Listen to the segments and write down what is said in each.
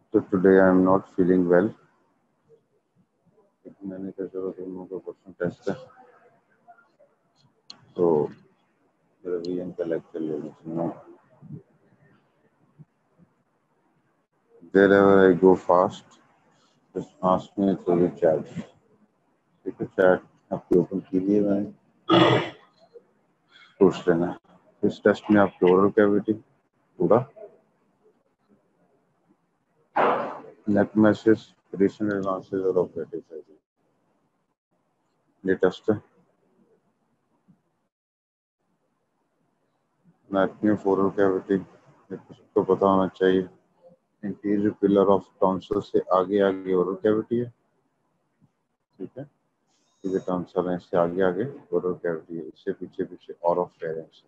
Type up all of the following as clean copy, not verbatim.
So today I am not feeling well. मैंने कहा चलो तुम लोगों का क्वेश्चन टेस्ट है तो रिवीजन का लेक्चर ले लीजिए. Wherever I go fast, just ask me through the chat. ठीक है, चैट आपकी ओपन कीजिए, मैंने पूछ लेना. इस टेस्ट में आपकी ओरल कैविटी पूरा, नेक मैसेज, रीसेंट एडवांसेस और ऑपरेटिव साइकिल, ये टेस्ट है. एनाटॉमी ऑफ ओरल कैविटी सबको पता होना चाहिए. इंटीरियर पिलर ऑफ टॉन्सिल से आगे आगे ओरल कैविटी है. ठीक है, ये टॉन्सिल है, इससे आगे आगे ओरल कैविटी है, इससे पीछे पीछे ऑरोफेरिंक्स.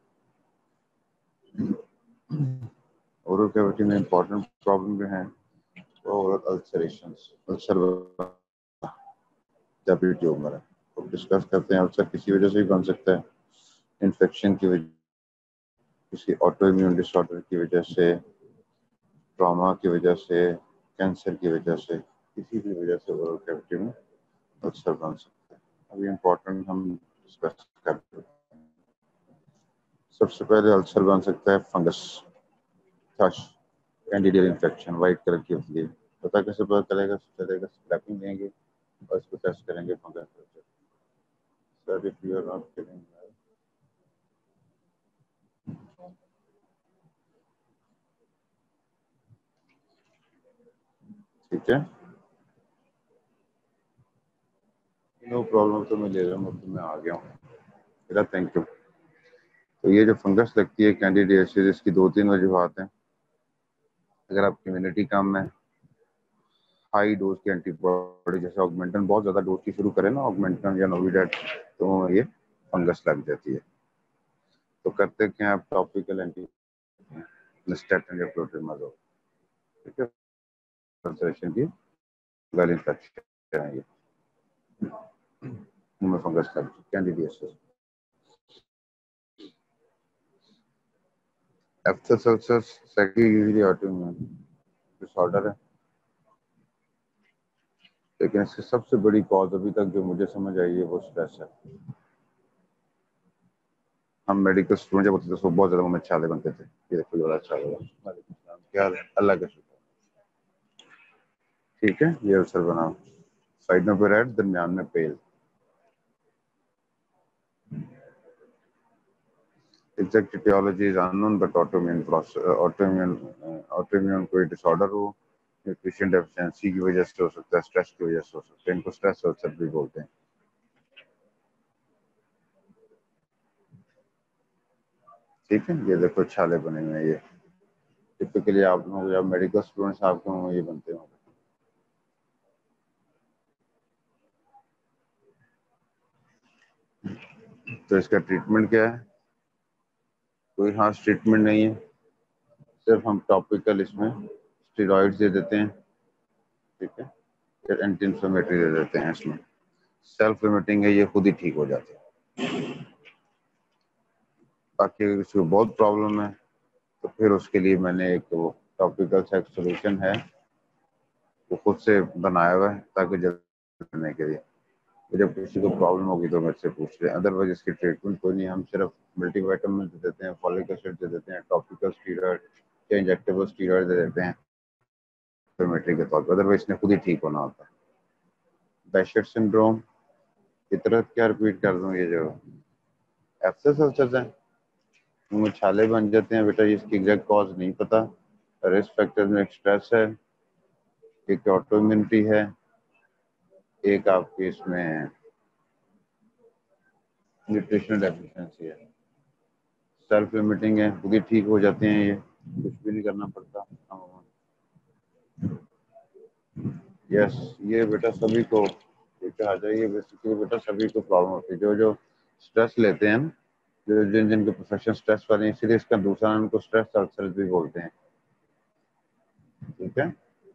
ओरल कैविटी में इंपॉर्टेंट प्रॉब्लम जो है वो ओरल अल्सरेशंस, अल्सर जब भी ट्यूमर है तो डिस्कस करते हैं. अल्सर किसी वजह से भी बन सकता है, इन्फेक्शन की वजह, किसी ऑटो इम्यून डिसऑर्डर की वजह से, ट्रॉमा की वजह से, कैंसर की वजह से, किसी भी वजह से ओरल कैविटी में अल्सर बन सकता है. अभी इम्पोर्टेंट हम डिस्कस करते हैं. सबसे पहले अल्सर बन सकता है fungus, thrush, candidial infection, white colour की होती है. पता कैसे पता चलेगा? स्क्रैपिंग लेंगे और इसको टेस्ट करेंगे fungus. Sir if you are not feeling well, ठीक है, नो प्रॉब्लम. तो मैं ले रहा हूँ, मैं आ गया हूँ. मेरा थैंक यू. तो ये जो फंगस लगती है कैंडिडियासिस, इसकी 2-3 वजूहत हैं. अगर आपकी इम्यूनिटी कम है, हाई डोज की एंटीबॉडी जैसे ऑगमेंटन बहुत ज्यादा डोज की शुरू करें ना, ऑगमेंटन या नोविडेट, तो ये फंगस लग जाती है. तो करते क्या, आप टॉपिकल एंटी स्टेटिन या क्लोट्रिमाजोल, ठीक है, अल्सरेशन की गल इन्फेक्शन है, ये मुंह में फंगस लग candidiasis. Aphthous ulcer secondary usually autoimmune disorder है, लेकिन इसकी सबसे बड़ी कॉज अभी तक जो मुझे समझ आई है वो स्ट्रेस है. हम मेडिकल स्टूडेंट जब होते थे तो बहुत ज्यादा मुंह में छाले बनते थे. ये देखो ये वाला छाले होगा. क्या हाल है? अल्लाह का शुक्र. ठीक है, ये अल्सर बनाओ. साइड में रेड, दरमियान में pale. Exact etiology is unknown but autoimmune process, autoimmune कोई डिसऑर्डर हो, न्यूट्रिशन डेफिशिएंसी की वजह से हो सकता है, स्ट्रेस की वजह से हो सकता है. इनको स्ट्रेस अल्सर भी बोलते हैं. ठीक है, ये देखो छाले बने हुए हैं. ये टिपिकली आप लोग जब मेडिकल स्टूडेंट्स आपके मुंह में ये बनते होंगे. तो इसका ट्रीटमेंट क्या है? कोई खास ट्रीटमेंट नहीं है, सिर्फ हम टॉपिकल इसमें स्टेरॉइड्स दे देते हैं. ठीक है, फिर एंटी इंफ्लेमेटरी दे देते हैं. इसमें सेल्फ लिमिटिंग है, ये खुद ही ठीक हो जाते हैं. बाकी अगर किसी को बहुत प्रॉब्लम है तो फिर उसके लिए मैंने एक वो टॉपिकल सा सोल्यूशन है, वो खुद से बनाया हुआ है ताकि जल्दी करने के लिए. तो जब किसी को प्रॉब्लम होगी तो मेरे से पूछ लें. अदरवाइज इसकी ट्रीटमेंट कोई नहीं. हम सिर्फ मल्टीविटामिन दे देते हैं, फॉलिक एसिड दे देते हैं, टॉपिकल स्टीरॉइड या इंजेक्टेबल स्टीरॉइड दे देते हैं इंफ्लेमेटरी के तौर पर. अदरवाइज इसने खुद ही ठीक होना होता है. बैशेट सिंड्रोम की तरह क्या रिपीट कर दूं, ये जो एब्सेस अल्सर्स हैं, उनमें छाले बन जाते हैं बेटा. इसकी एग्जैक्ट कॉज नहीं पता. रिस्क फैक्टर में एक स्ट्रेस है, एक ऑटो इम्यूनिटी है, एक आपकी इसमें न्यूट्रिशनल डेफिशिएंसी है. सेल्फ लिमिटिंग है, खुद ही ठीक हो जाते हैं, ये कुछ भी नहीं करना पड़ता. यस, ये बेटा सभी को कहा जाए, ये बेसिकली बेटा सभी को प्रॉब्लम होती है. जो जो स्ट्रेस लेते हैं, जो जिनके प्रोफेशन स्ट्रेस वाले हैं, इसीलिए इसका दूसरा नाम को स्ट्रेस अल्सर भी बोलते हैं. ठीक है,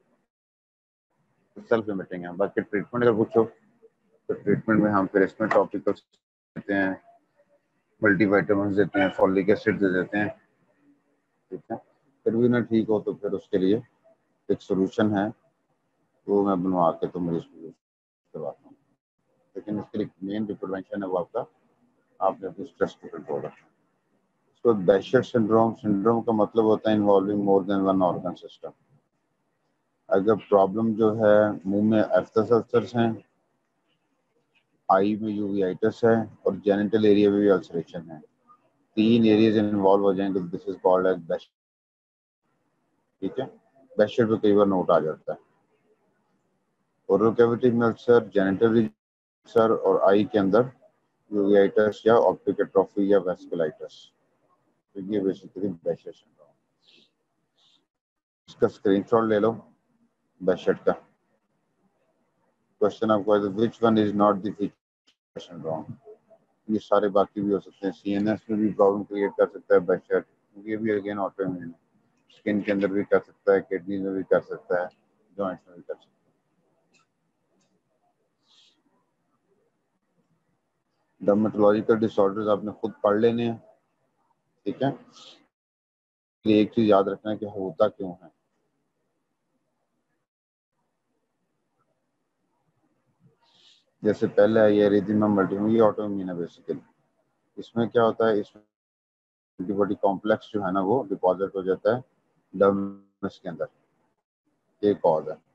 सेल्फ लिमिटिंग है. बाकी ट्रीटमेंट अगर पूछो तो ट्रीटमेंट में हम फिर इसमें टॉपिकल देते हैं, मल्टीविटामिन देते हैं, फॉलिक एसिड दे देते हैं. ठीक है, फिर भी ना ठीक हो तो फिर उसके लिए एक सोल्यूशन है, वो मैं बनवा के तो मुझे करवाता हूँ। लेकिन इसके लिए मेन जो प्रिवेंशन है वो आपने अपनी स्ट्रेस को कंट्रोल रखना। तो बैशेट सिंड्रोम, सिंड्रोम का मतलब होता है involving more than one organ system. अगर प्रॉब्लम जो है मुंह में एफ्थस अल्सर्स हैं, आई में यूवीआइटिस है और जेनिटल एरिया में भी अल्सरेशन है, 3 एरियाज इन्वॉल्व हो जाएंगे, this is called as Behcet. ठीक है, बैशेट पे कई बार नोट आ जाता है। ओरल कैविटी में अल्सर, जेनिटल अल्सर और आई के अंदर यूवीआइटिस या ऑप्टिक एट्रोफी या वेस्कुलाइटिस, तो ये बेसिकली बैशेट सिंड्रोम। इसका स्क्रीनशॉट ले लो बैशेट का। क्वेश्चन आपको है which one is not the feature syndrome. ये सारे बाकी भी हो सकते हैं, सीएनएस में भी प्रॉब्लम क्रिएट कर सकता है बैशेट, ये भी अगेन ऑटोइम्यून है। स्किन के अंदर भी कर सकता है, किडनी में भी कर सकता है, जॉइंट्स में भी कर सकता है। डर्मेटोलॉजिकल डिसऑर्डर्स आपने खुद पढ़ लेने हैं। ठीक है, ये एक चीज याद रखना है कि होता क्यों है। जैसे पहले आई एरिथमिया मल्टीपल, ये ऑटोइम्यून है बेसिकली। इसमें क्या होता है, इसमें एंटीबॉडी कॉम्प्लेक्स जो है ना वो डिपॉजिट हो जाता है डर्मिस के अंदर, ये कॉज है।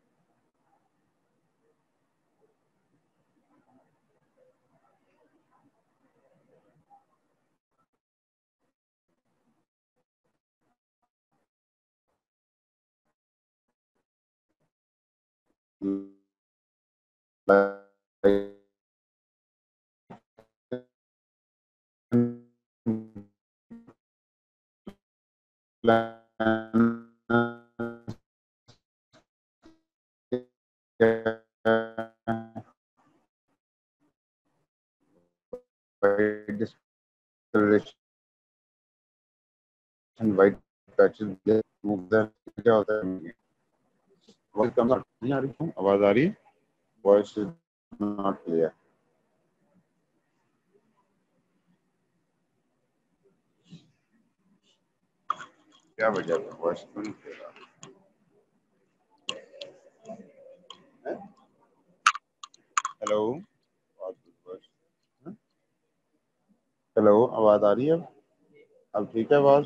वाइट पैचेस क्या होता है, वॉइस कम नहीं आ रही क्यों, आवाज आ रही है, वॉइस इज नॉट क्लियर। क्या वजह है, वॉइस क्यों नहीं क्लियर आ रही है? हेलो, हेलो, आवाज आ रही है अब ठीक है आवाज।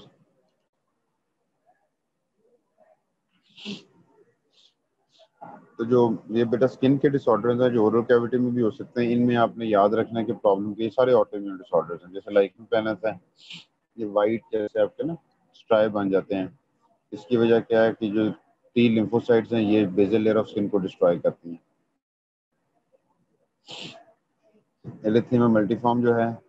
तो जो ये बेटा स्किन के डिसऑर्डर्स हैं जो ओरल कैविटी में भी हो सकते हैं, इनमें आपने याद रखना है कि प्रॉब्लम के सारे ऑटोइम्यून डिसऑर्डर्स हैं। जैसे लाइकन प्लैनस है, ये वाइट जैसे आपके ना स्ट्राइप बन जाते हैं। इसकी वजह क्या है कि जो टी लिम्फोसाइट्स हैं ये बेजल लेयर ऑफ स्किन को डिस्ट्रॉय करती हैं। एरिथमिया मल्टीफॉर्म जो है,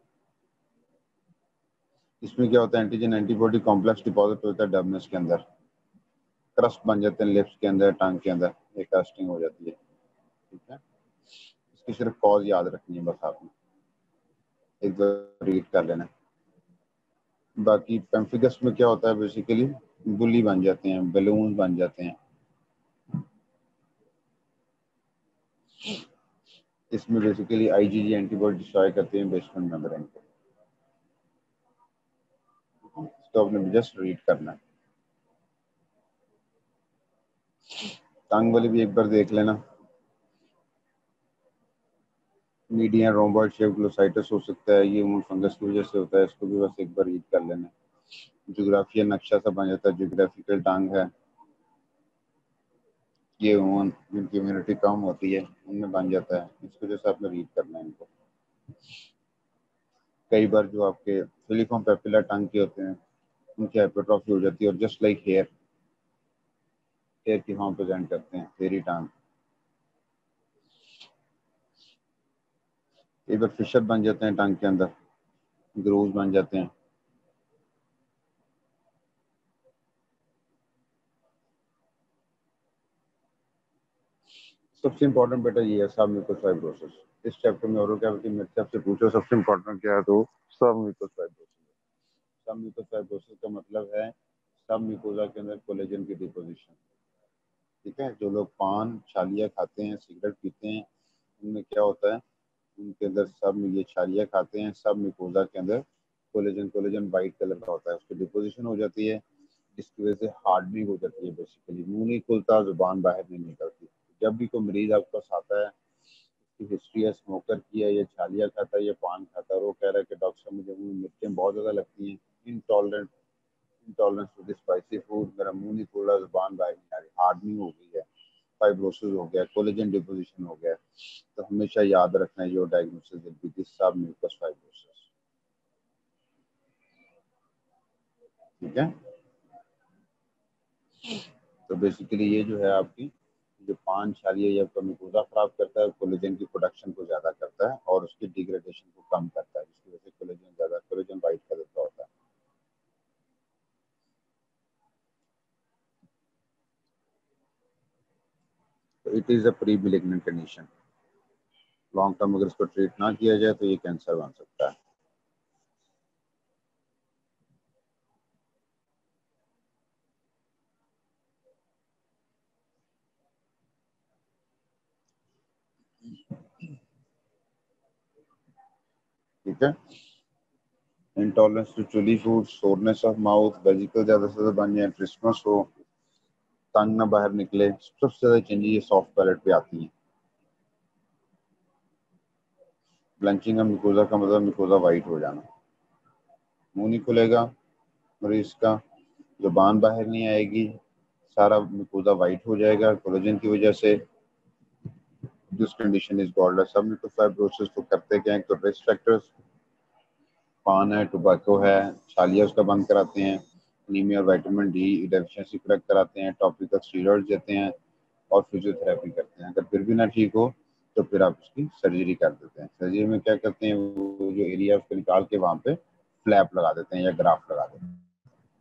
इसमें क्या होता है, एंटीजन एंटीबॉडी कॉम्प्लेक्स डिपॉजिट होता है डर्मिस के अंदर, क्रस्ट बन जाते हैं लिप्स के अंदर, टंग के अंदर, एक क्रस्टिंग हो जाती है। ठीक है, इसकी सिर्फ कॉज याद रखनी है बस आपने, एक बार रीड कर लेना। बाकी पेम्फिगस में क्या होता है, बेसिकली बुली बन जाते हैं, बलून बन जाते हैं। इसमें बेसिकली आईजीजी एंटीबॉडी डिस्ट्रॉय करते हैं बेसमेंट मेम्ब्रेन को। तो आपने जस्ट रीड करना है। टंग वाली भी एक बार देख लेना। मीडियन रोम्बॉइड शेप ग्लोसाइटिस हो सकता है, ये उन फंगस की वजह से होता है, इसको भी बस एक बार रीड कर लेना। जोग्राफिया नक्शा सा बन जाता है, जोग्राफिकल टांग है, ये उन जिनकी इम्यूनिटी कम होती है उनमें बन जाता है, इसको जैसे आपने रीड करना है इनको। कई बार जो आपके फिलिफॉर्म पेपिला टंग के होते हैं उनकी हाइपरट्रॉफी हो जाती है, और जस्ट लाइक हेयर, हेयर की फॉर्म प्रेजेंट करते हैं, हेयरी टांग। कई बार फिशर बन जाते हैं टंग के अंदर, ग्रूव्स बन जाते हैं। सबसे इम्पोर्टेंट बेटा ये है सबम्यूकोस। इस चैप्टर में ओरल कैविटी में सबसे पूछो सबसे इम्पोर्टेंट क्या है, तो सबम्यूकोस। सबम्यूकोस का मतलब है सब म्यूकोजा के अंदर कोलेजन की डिपोजिशन। ठीक है, जो लोग पान छालियाँ खाते हैं, सिगरेट पीते हैं, उनमें क्या होता है, उनके अंदर सब ये छालियाँ खाते हैं, सब म्यूकोजा के अंदर कोलेजन, कोलेजन वाइट कलर का होता है, उसकी डिपोजिशन हो जाती है। जिसकी वजह से हार्डनिंग हो जाती है। बेसिकली मुंह नहीं खुलता, जुबान बाहर नहीं निकलती। जब भी कोई मरीज आपके पास आता है, उसकी हिस्ट्री है स्मोकर की है, या छालिया खाता है या पान खाता है, और वो कह रहा है कि डॉक्टर साहब मुझे मुंह में मिर्चें बहुत ज़्यादा लगती हैं, intolerant intolerance to spicy food, मेरा मुंह नहीं खुल रहा, जुबान बाहर नहीं आ रही, हार्डनिंग हो गई है, फाइब्रोसिस हो गया, कोलेजन डिपोजिशन हो गया, तो हमेशा याद रखना है your diagnosis will be this submucous fibrosis. ठीक है, तो बेसिकली ये जो है आपकी जो पान छालिया या आपका म्यूकोजा खराब करता है, कोलेजन की प्रोडक्शन को ज्यादा करता है और उसकी डिग्रेडेशन को कम करता है, जिसकी वजह से कोलेजन ज्यादा, कोलेजन वाइट कलर का होता है। तो it is a premalignant condition. Long term अगर इसको ट्रीट ना किया जाए तो ये कैंसर बन सकता है। ठीक है, intolerance to chilli food, soreness of mouth, vesicle ज्यादा से ज्यादा बन जाए, ट्रिस्मस हो, टंग ना बाहर निकले, सबसे ज्यादा चेंजेस ये सॉफ्ट पैलेट पे आती हैं। ब्लंचिंग ऑफ म्यूकोजा का मतलब म्यूकोजा वाइट हो जाना, मुंह नहीं खुलेगा मरीज का, जुबान बाहर नहीं आएगी, सारा म्यूकोजा वाइट हो जाएगा कोलेजन की वजह से। This condition is called submucous fibrosis. तो करते क्या है, तो रिस्क फैक्टर्स, पान है, टोबैको है, छालिया उसका बंद कराते हैं, एनीमिया और विटामिन डी डेफिशिएंसी करेक्ट कराते हैं, टॉपिकल स्टीरॉइड देते हैं और फिजियोथेरेपी करते हैं। अगर फिर भी ना ठीक हो तो फिर आप उसकी सर्जरी कर देते हैं। सर्जरी में क्या करते हैं, वो जो एरिया उसको निकाल के वहाँ पे फ्लैप लगा देते हैं या ग्राफ्ट लगा देते हैं।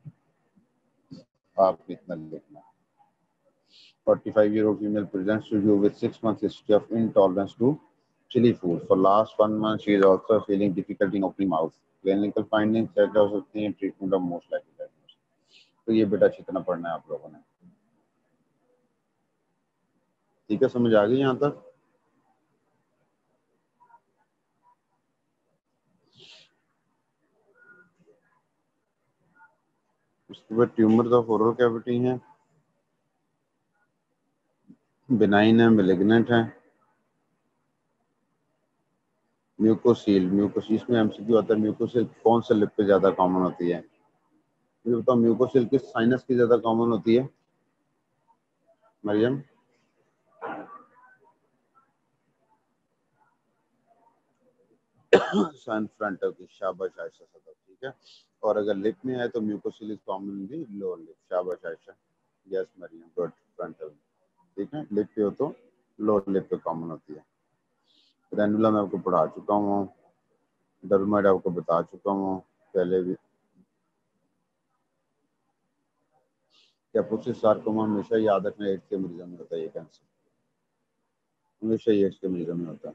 आप इतना लिखना, 45-year-old female presents to you with 6 months history of intolerance to chili food. For last 1 month, she is also feeling difficulty in opening mouth. Clinical findings checked हो सकती हैं, treatment of most likely diagnosis। तो ये बेटा कितना पढ़ना है आप लोगों ने। ठीक है, समझ आ गई यहाँ तक। उसके बाद ट्यूमर ऑफ ओरल कैविटी है, बिनाइन है, मेलिग्नेंट है। म्यूकोसील, म्यूकोसील में एमसीक्यू आता है, म्यूकोसील कौन से लिप पे ज्यादा कॉमन होती है, ये बताओ। म्यूकोसील किस साइनस की ज्यादा कॉमन होती है मरियम? सन फ्रंटल की, शाबाश आयशा सदर। ठीक है, और अगर लिप में है तो mucocele is common in the lower lip. शाबाश Ayesha, yes Maryam, good, frontal. ठीक है, लिप पे हो तो लोअर लिप पे कॉमन होती है। ग्रैनुला मैं आपको पढ़ा चुका हूँ, डर्माइड आपको बता चुका हूँ पहले भी। कैपोसिस सार्कोमा हमेशा याद रखना, एड्स के मरीजों में होता है ये कैंसर, हमेशा एड्स के मरीजों में होता है।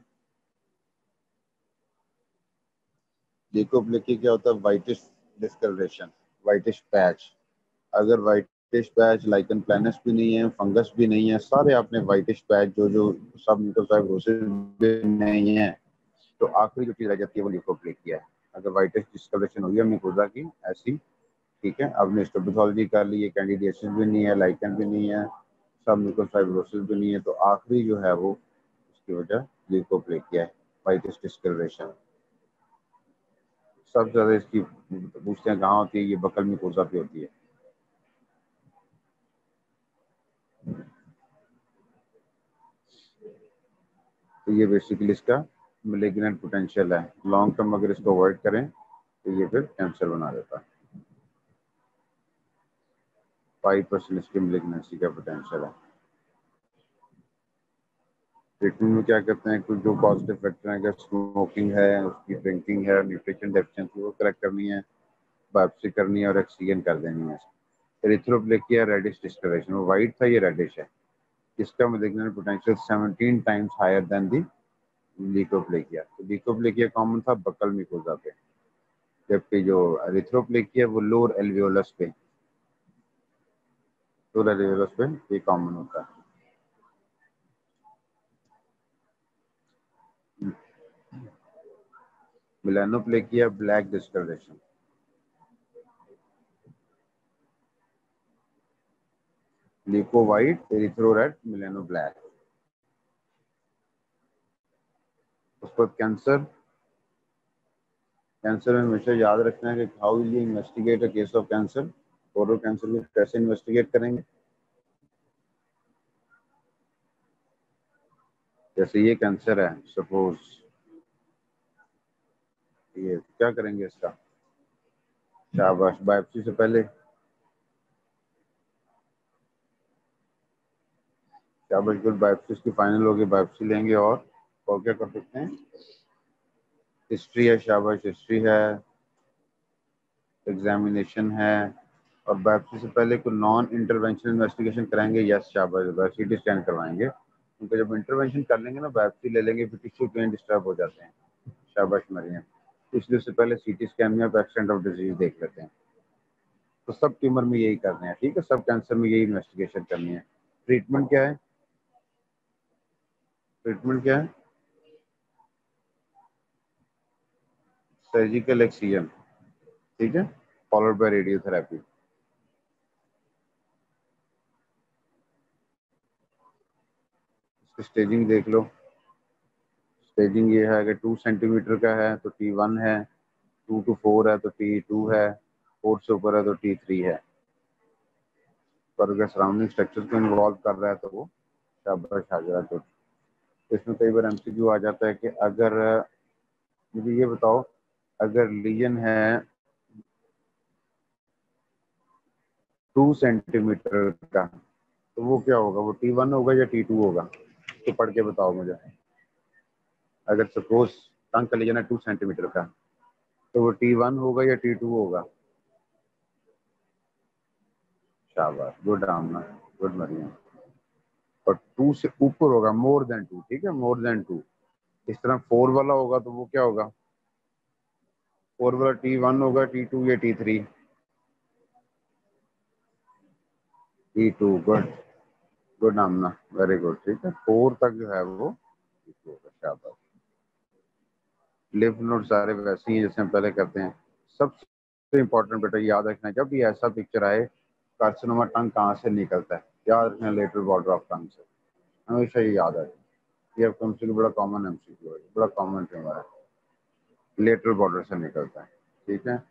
ल्यूकोप्लेकिया क्या होता है, वाइटिश डिस्कलरेशन, वाइटिश पैच। अगर वाइटिश पैच लाइकन प्लैनस भी नहीं है, फंगस भी नहीं है, सारे आपने वाइटिश पैच जो जो सब म्यूकोसाइटोसिस भी नहीं है, तो आखिरी जो चीज रह जाती है वो ल्यूकोप्लेकिया है। अगर वाइटिश डिस्कलरेशन हुई है म्यूकोसा की ऐसी, ठीक है, आपने हिस्टोपैथोलॉजी कर ली है, कैंडिडिएसिस भी नहीं है, लाइकन भी नहीं है, सब म्यूकोसाइटोसिस भी नहीं है, तो आखिरी जो है वो उसकी वजह ल्यूकोप्लेकिया है, वाइटिश डिस्कलरेशन। सबसे ज्यादा इसकी पूछते हैं कहाँ होती है, ये बकल म्यूकोसा पे होती है। तो ये बेसिकली इसका मेलिग्नेंट पोटेंशियल है। लॉन्ग टर्म अगर इसको अवॉइड करें तो ये फिर कैंसर बना देता है। 5% इसकी मेलिग्नेंसी का पोटेंशियल है। ट्रीटमेंट में क्या करते हैं, कुछ जो पॉजिटिव फैक्टर है, अगर स्मोकिंग है, उसकी ड्रिंकिंग है, न्यूट्रिशन डेफिशिएंसी वो करेक्ट करनी है, बायोप्सी करनी है और एक्सीजन कर देनी है। एरिथ्रोप्लेकिया रेडिश डिस्कलरेशन, वो वाइट था, ये रेडिश है। इसका malignant potential 17 times higher than the leukoplakia. तो ल्यूकोप्लेकिया कॉमन था बकल म्यूकोजा पे, जबकि जो एरिथ्रोप्लेकिया वो लोअर एल्वियोलस पे, लोअर एल्वियोलस पे ये कॉमन होता है। Melanoplakia black discolouration, leuko white, erythro red, melano black. उसके बाद कैंसर। कैंसर में हमेशा याद रखना है कि how will you investigate a case of cancer. Colorectal cancer को कैसे इन्वेस्टिगेट करेंगे। जैसे ये कैंसर है सपोज, ये क्या करेंगे इसका, शाबाश, बायोप्सी से पहले, शाबाश, गुड, बायोप्सी की फाइनल होगी, बायोप्सी लेंगे और क्या कर सकते हैं, हिस्ट्री है, शाबाश, हिस्ट्री है, एग्जामिनेशन है, और बायोप्सी से पहले कोई नॉन इंटरवेंशन इन्वेस्टिगेशन कराएंगे, यस, शाबाश, सीटी स्कैन करवाएंगे, क्योंकि जब इंटरवेंशन कर लेंगे ना, बायोप्सी ले लेंगे, फिर टिश्यू कहीं डिस्टर्ब हो जाते हैं, शाबाश मरियम, इसलिए उससे पहले सीटी स्कैन में आप एक्सटेंट ऑफ डिजीज देख लेते हैं। तो सब ट्यूमर में यही करने हैं, ठीक है, सब कैंसर में यही इन्वेस्टिगेशन करनी है। ट्रीटमेंट क्या है, ट्रीटमेंट क्या है, सर्जिकल एक्सीजन, ठीक है, फॉलोड बाय रेडियोथेरेपी। इसकी स्टेजिंग देख लो। स्टेजिंग ये है, अगर 2 सेंटीमीटर का है तो T1 है, 2 to 4 है तो T2 है, 4 से ऊपर है तो T3 है। पर अगर सराउंडिंग स्ट्रक्चर को इन्वॉल्व कर रहा है तो वो शाबाश हाजरा। तो इसमें कई बार MCQ आ जाता है कि अगर, मुझे ये बताओ, अगर लीजन है 2 सेंटीमीटर का तो वो क्या होगा, वो T1 होगा या T2 होगा, तो पढ़ के बताओ मुझे। अगर सपोज टंग का लीजन है 2 सेंटीमीटर का तो वो T1 होगा या T2 होगा। शाबाश, गुड आमना, गुड मरियम। और 2 से ऊपर होगा, मोर देन 2, ठीक है, मोर देन 2। इस तरह 4 वाला होगा तो वो क्या होगा, 4 वाला T1 होगा, T2 या T3, T2, good, good Amna, very good, ठीक है, 4 तक जो है वो T2 होगा, शाबाश। लिम्फ नोड सारे वैसे ही हैं जैसे हम पहले करते हैं। सबसे इंपॉर्टेंट बेटा याद रखना, जब भी ऐसा पिक्चर आए, कार्सिनोमा टंग कहाँ से निकलता है, याद रखना, लेटरल बॉर्डर ऑफ टंग से, हमेशा ये याद रखना। ये आपको MCQ बड़ा कॉमन MCQ है, बड़ा कॉमन ट्यूमर है, लेटरल बॉर्डर से निकलता है, ठीक है।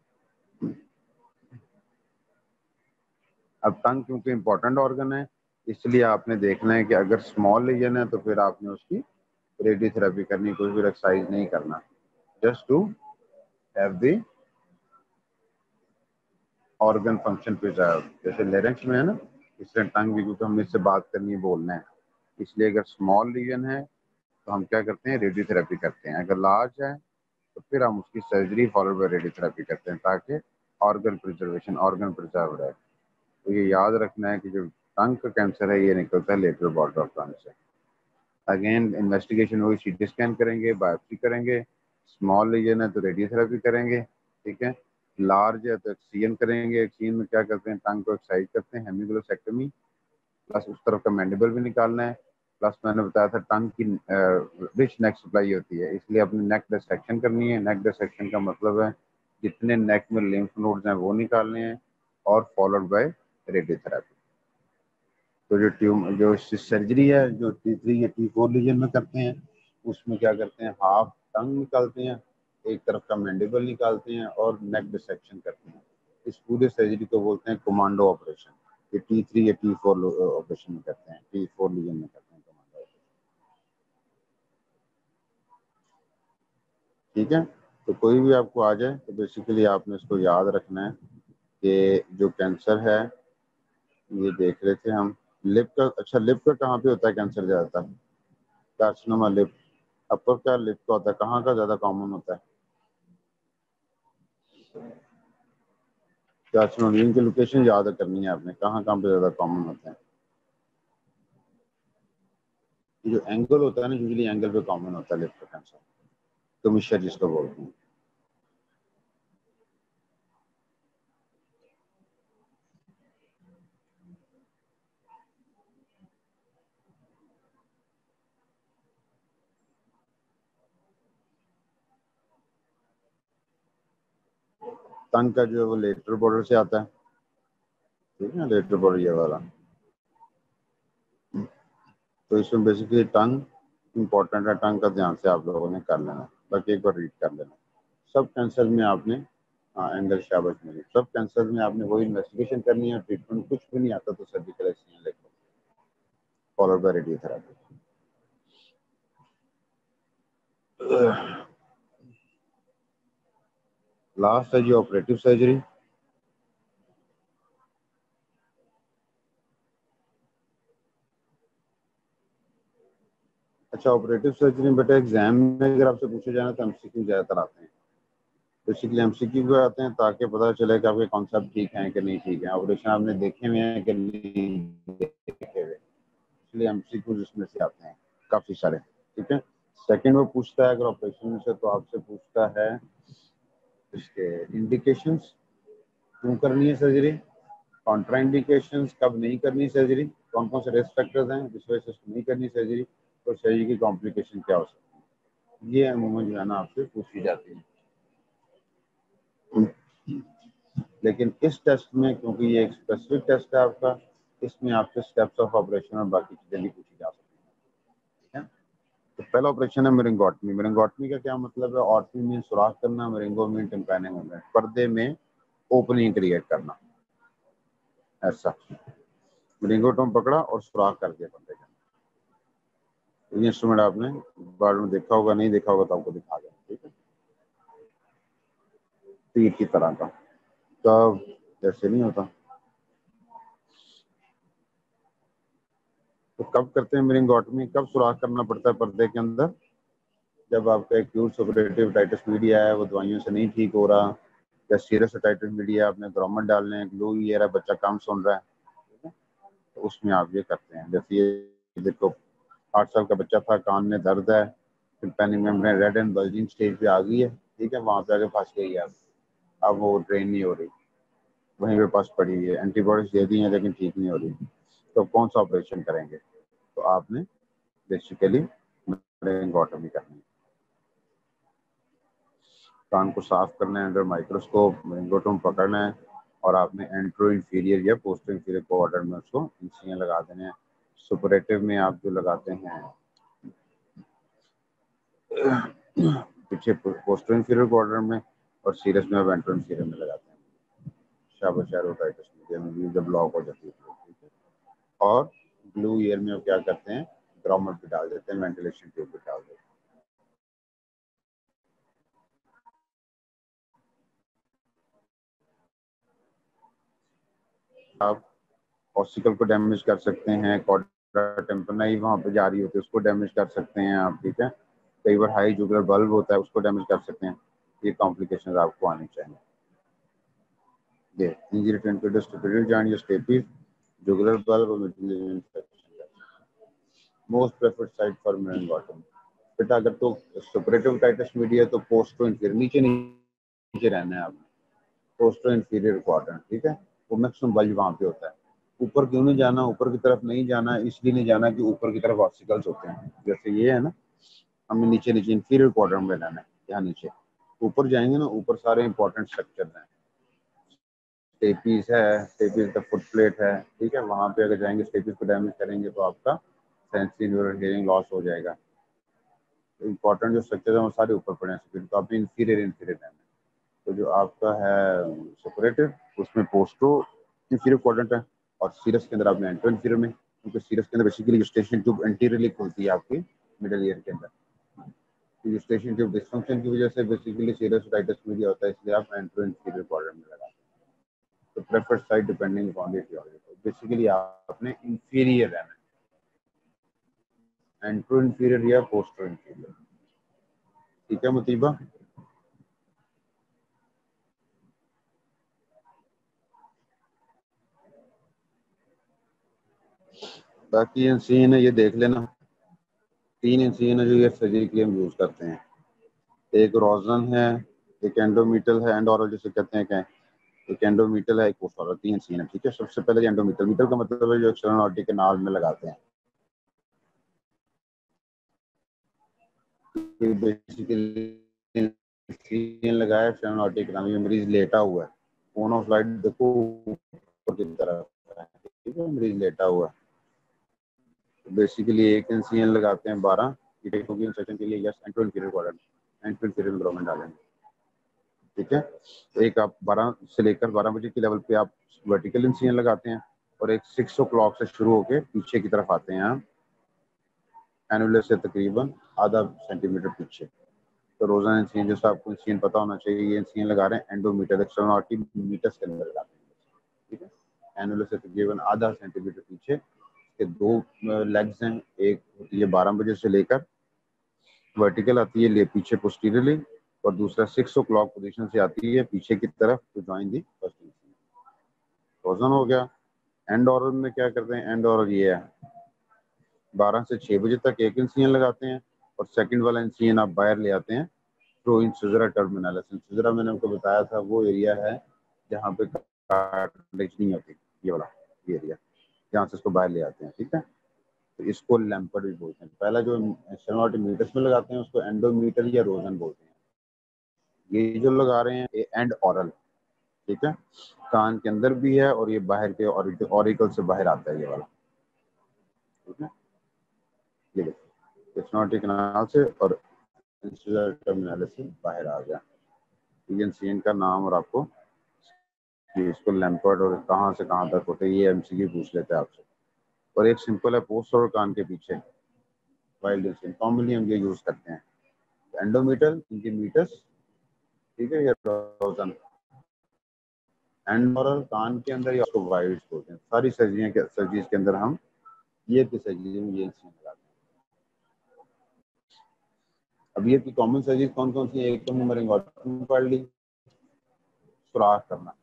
अब टंग क्योंकि इंपॉर्टेंट ऑर्गन है, इसलिए आपने देखना है कि अगर स्मॉल लीजन है तो फिर आपने उसकी रेडियोथेरेपी करनी, कोई भी एक्सरसाइज नहीं करना, just to have the organ function preserve. जैसे लेरेंक्स में है ना, इसलिए टंग भी, क्योंकि हमें इससे बात करनी है, बोलना है, इसलिए अगर स्मॉल लीजन है तो हम क्या करते हैं, रेडियोथेरेपी करते हैं। अगर लार्ज है तो फिर हम उसकी सर्जरी फॉलोड बाय रेडियोथेरेपी करते हैं, ताकि ऑर्गन प्रिजर्वेशन, ऑर्गन प्रिजर्व रहे। तो ये याद रखना है कि जो टंग का कैंसर है ये निकलता है लेटरल बॉर्डर ऑफ टंग से। अगेन इन्वेस्टिगेशन होगी, सीटी स्कैन करेंगे, बायोप्सी करेंगे, स्मॉल लीजन है तो रेडियोथेरेपी करेंगे, ठीक है, लार्ज है तो एक्ससीजन करेंगे। एक्ससीजन में क्या करते हैं, टंग को एक्सरसाइज करते हैं, हेमिग्लोसेक्टमी, प्लस उस तरफ का मैंडिबल भी निकालना है, प्लस मैंने बताया था टंग की रिच नेक सप्लाई होती है, इसलिए अपनी नेक डिसेक्शन करनी है। नेक डिसेक्शन का मतलब है जितने नेक में लिम्फ नोड्स हैं वो निकालने हैं, और फॉलोड बाय रेडियोथेरेपी। तो जो सर्जरी है जो T3 या T4 लीजन में करते हैं, उसमें क्या करते हैं, हाफ टंग निकालते हैं, एक तरफ का मैंडिबल निकालते हैं और नेक डिसेक्शन करते हैं। इस पूरे सर्जरी को बोलते हैं कमांडो ऑपरेशन। ये T3 या T4 ऑपरेशन में करते हैं, T4 लीजन में करते हैं कमांडो ऑपरेशन, ठीक है। तो कोई भी आपको आ जाए तो बेसिकली आपने इसको याद रखना है कि जो कैंसर है, ये देख रहे थे हम, लिप का, अच्छा लिप का कहाँ पे होता है कैंसर ज्यादातर, कार्सिनोमा लिप। अपर क्या लिप का होता है, कहाँ का ज्यादा कॉमन होता है, कार्सिनोमा, इनकी लोकेशन याद करनी है आपने, कहाँ कहाँ पे ज्यादा कॉमन होता है। ये जो एंगल होता है ना, यूजुअली एंगल पे कॉमन होता है लिप का कैंसर, कमिश्र जिसको बोलते हैं। टंग का जो है वो लेटरल बॉर्डर से आता है, ठीक है, लेटरल बॉर्डर ये वाला, तो इसमें बेसिकली टंग इम्पोर्टेंट है, टंग का ध्यान से आप लोगों ने कर लेना, बाकी एक बार रीड कर लेना। सब कैंसर में आपने एंगल शाबाश मिली, सब कैंसर में आपने वही इन्वेस्टिगेशन करनी है, ट्रीटमेंट कुछ भी नहीं आता तो सर्जिकल एक्सचेंज लिखो, फॉलोड बाय रेडियोथेरेपी। लास्ट है जी ऑपरेटिव सर्जरी। अच्छा, ऑपरेटिव सर्जरी में बेटा एग्जाम में अगर आपसे पूछे जाए तो एमसीक्यू ज्यादातर आते हैं, बेसिकली एमसीक्यू भी आते हैं ताकि पता चले कि आपके कॉन्सेप्ट ठीक हैं कि नहीं ठीक है, ऑपरेशन आपने देखे हुए हैं कि नहीं देखे हुए, इसलिए एमसीक्यू इसमें से आते हैं काफी सारे। ठीक है, सेकंड वो पूछता है अगर ऑपरेशन में से, तो आपसे पूछता है इसके इंडिकेशंस, क्यों करनी है सर्जरी, कॉन्ट्रा इंडिकेशंस, कब नहीं करनी सर्जरी, कौन कौन से रिस्क फैक्टर्स हैं जिस वजह से उसको नहीं करनी सर्जरी, और सर्जरी की कॉम्प्लिकेशन क्या हो सकती है, ये अमूमन जो है ना आपसे पूछी जाती है। लेकिन इस टेस्ट में, क्योंकि ये एक स्पेसिफिक टेस्ट है आपका, इसमें आपसे स्टेप्स ऑफ ऑपरेशन और बाकी चीजें भी पूछी जा सकती हैं। ठीक है, तो पहला ऑपरेशन है मेरिंगोटमी। मेरिंगोटमी का क्या मतलब है? ऑटमी मीन सुराख करना, मेरिंगो मीन टिम्पैनिक मूवमेंट, पर्दे में ओपनिंग क्रिएट करना, ऐसा। मेरिंगोटम पकड़ा और सुराख कर दिया पर्दे के। ये इंस्ट्रूमेंट आपने बाद में देखा होगा, नहीं देखा होगा तो आपको दिखा दें। ठीक है, तीर की तरह का, तब जैसे नहीं होता। तो कब करते हैं मेरिंगोटमी, कब सुराख करना पड़ता है पर्दे के अंदर? जब आपका एक्यूट सुपरेटिव टाइटस मीडिया है वो दवाइयों से नहीं ठीक हो रहा, या सीरियस टाइटस मीडिया आपने ग्रोमर डालने हैं, ग्लू ईयर है, बच्चा कम सुन रहा है, ठीक है, तो उसमें आप ये करते हैं। जैसे ये देखो, 8 साल का बच्चा था, कान में दर्द है, tympanic membrane red and bulging stage पे आ गई है, ठीक है, वहां पे आके फंस गई है, अब वो ट्रेन नहीं हो रही, वहीं पे पास पड़ी हुई है, एंटीबॉडीज दे दी है लेकिन ठीक नहीं हो रही, तो कौन सा ऑपरेशन करेंगे? तो आपने बेसिकली मेरिंगोटमी करनी है, कान को साफ करना है अंडर माइक्रोस्कोप, मेरिंगोटम पकड़ना है, और आपने एंट्रो इंफीरियर या पोस्टो इंफीरियर क्वाड्रेंट में उसको इंसिजन लगा देने हैं। सुपरेटिव में आप जो लगाते हैं पीछे पोस्टो इंफीरियर क्वाड्रेंट में, और सीरियस में आप एंट्रो इंफीरियर में लगाते हैं। शाबाश एरोटाइटिस में जब ब्लॉक हो जाती है, ठीक है। और ब्लू ईयर में आप क्या करते हैं? ग्राउमर पे डाल देते हैं, वेंटिलेशन ट्यूब पे डाल देते हैं। आप ऑसिकल को डैमेज कर सकते हैं, कॉर्डा टेम्पोराई वहाँ पे जा रही होती है उसको डैमेज कर सकते हैं आप, ठीक है। कई बार हाई जुगुलर बल्ब होता है उसको डैमेज कर सकते हैं, ये कॉम्प्लिकेशंस आपको आनी चाहिए। ये इंजरी टू इंफिडस जॉइंट या स्टेपिस, जुगुलर बल्ब और infection, most preferred site for myringotomy. बेटा अगर तो सुपरेटिव टाइटस मीडिया तो पोस्टो इंफीरियर, नीचे नीचे रहना है आपने, पोस्टो इंफीरियर क्वाड्रेंट, ठीक है, वो मैक्सिमम बल्ब वहाँ पे होता है। ऊपर क्यों नहीं जाना, ऊपर की तरफ नहीं जाना, इसलिए नहीं जाना कि ऊपर की तरफ ऑब्स्टिकल्स होते हैं, जैसे ये है ना, हमें नीचे नीचे इंफीरियर क्वाड्रेंट में रहना है, यहाँ नीचे। ऊपर जाएंगे ना, ऊपर सारे इंपॉर्टेंट स्ट्रक्चर हैं, स्टेपीज है, स्टेपीज का फुट प्लेट है, ठीक है, वहाँ पे अगर जाएंगे स्टेपीज को डैमेज करेंगे तो आपका सेंसरी न्यूरल हियरिंग लॉस हो जाएगा। तो इंपॉर्टेंट जो स्ट्रक्चर है वो सारे ऊपर पड़े हैं, तो आपने इंफीरियर इंफीरियर रहना है। तो जो आपका है सुपरेटिव, उसमें पोस्टो इंफीरियर क्वाड्रेंट है, और सीरस के अंदर आपने एंट्रो इंफीरियर में, क्योंकि सीरस के अंदर बेसिकली यूस्टेशियन ट्यूब एंटीरियरली खुलती है आपकी मिडल ईयर के अंदर, तो यूस्टेशियन ट्यूब डिस्फंक्शन की वजह से बेसिकली सीरस टाइटस मीडिया होता है, इसलिए आप एंट्रो इंफीरियर क्वाड्रेंट में लगाते हैं। तो preferred side depending upon the etiology, तो बेसिकली आपने इंफीरियर रहना है, एंट्रो इंफीरियर या पोस्टो इंफीरियर। ठीक है मुतीबा? बाकी इंसीन है ये देख लेना, 3 इंसीन है जो ये सर्जरी के लिए हम यूज करते हैं, एक रोजन है, एक एंडोमीटल है, एंड ऑरल जिसे कहते हैं, क्या है, एक एंडोमीटल है, एक पोस्ट ऑरल, 3 सीन है। ठीक है, सबसे पहले एंडोमीटल, मीटल का मतलब है जो एक्सटर्नल ऑर्टी के नाल में लगाते हैं, बेसिकली लगाया एक्सटर्नल ऑर्टी के नाल में, मरीज लेटा हुआ है, फोन ऑफ लाइट देखो ऊपर की तरफ है, ठीक है, मरीज लेटा हुआ है, बेसिकली एक इंसियन लगाते हैं 12 क्योंकि इंसर्शन के लिए yes and to inferior quadrant and to inferior environment डालेंगे। ठीक है, तो एक आप 12 से लेकर 12 बजे की लेवल पे आप वर्टिकल इंसियन लगाते हैं और एक 6 o'clock से शुरू होके पीछे की तरफ आते हैं आप एनुलर से तकरीबन आधा सेंटीमीटर पीछे। तो रोजाना इंसियन जैसा आपको इंसियन पता होना चाहिए, ये इंसियन लगा रहे हैं एंडोमीटर एक्सटर्नल मीटर्स के अंदर लगाते हैं। ठीक है, एनुलर से तकरीबन आधा सेंटीमीटर पीछे के दो लेग्स हैं, एक होती है 12 बजे से लेकर वर्टिकल आती है ले पीछे पोस्टीरियरली और दूसरा 6 o'clock पोजीशन से आती है पीछे की तरफ to join the first incision. रोजन हो गया। एंड ऑरल में क्या करते हैं, एंड ऑरल ये है 12 से 6 बजे तक एक इंसियन लगाते हैं और सेकंड वाला इंसियन आप बाहर ले आते हैं थ्रू इंसिजरा टर्मिनलिस। इंसिजरा मैंने आपको बताया था वो एरिया है जहाँ पे कार्टिलेज नहीं होती, ये वाला ये एरिया जहाँ से इसको बाहर ले आते हैं। ठीक है, तो इसको लैम्पर्ट भी बोलते हैं। पहला जो मीटर्स में लगाते हैं उसको एंडोमीटर या रोजन बोलते हैं। ये जो लगा रहे हैं ये एंड ऑरल। ठीक है, कान के अंदर भी है और ये बाहर के ऑरिकल से बाहर आता है ये वाला। ठीक है, ये देखो स्टेनोटिक कैनाल से और टर्मिनलिस से बाहर आ गया। सीएन का नाम और आपको कि इसको लैम्पर्ट और कहाँ से कहाँ तक होते हैं ये एमसीक्यू पूछ लेते हैं आपसे। और एक सिंपल है पोस्ट और कान के पीछे वाइल्ड इंसियन, कॉमनली हम ये यूज करते हैं एंडोमीटर इनके मीटर्स। ठीक है, ये रोजन एंड ऑरल कान के अंदर या उसको वाइल्ड बोलते हैं। सारी सर्जरीज के अंदर हम ये सर्जरी में ये इंसियन लगाते हैं। अब ये की कॉमन सर्जरीज कौन कौन सी है, एक तो हमने मेरिंगोटमी पढ़ ली, सुराख करना।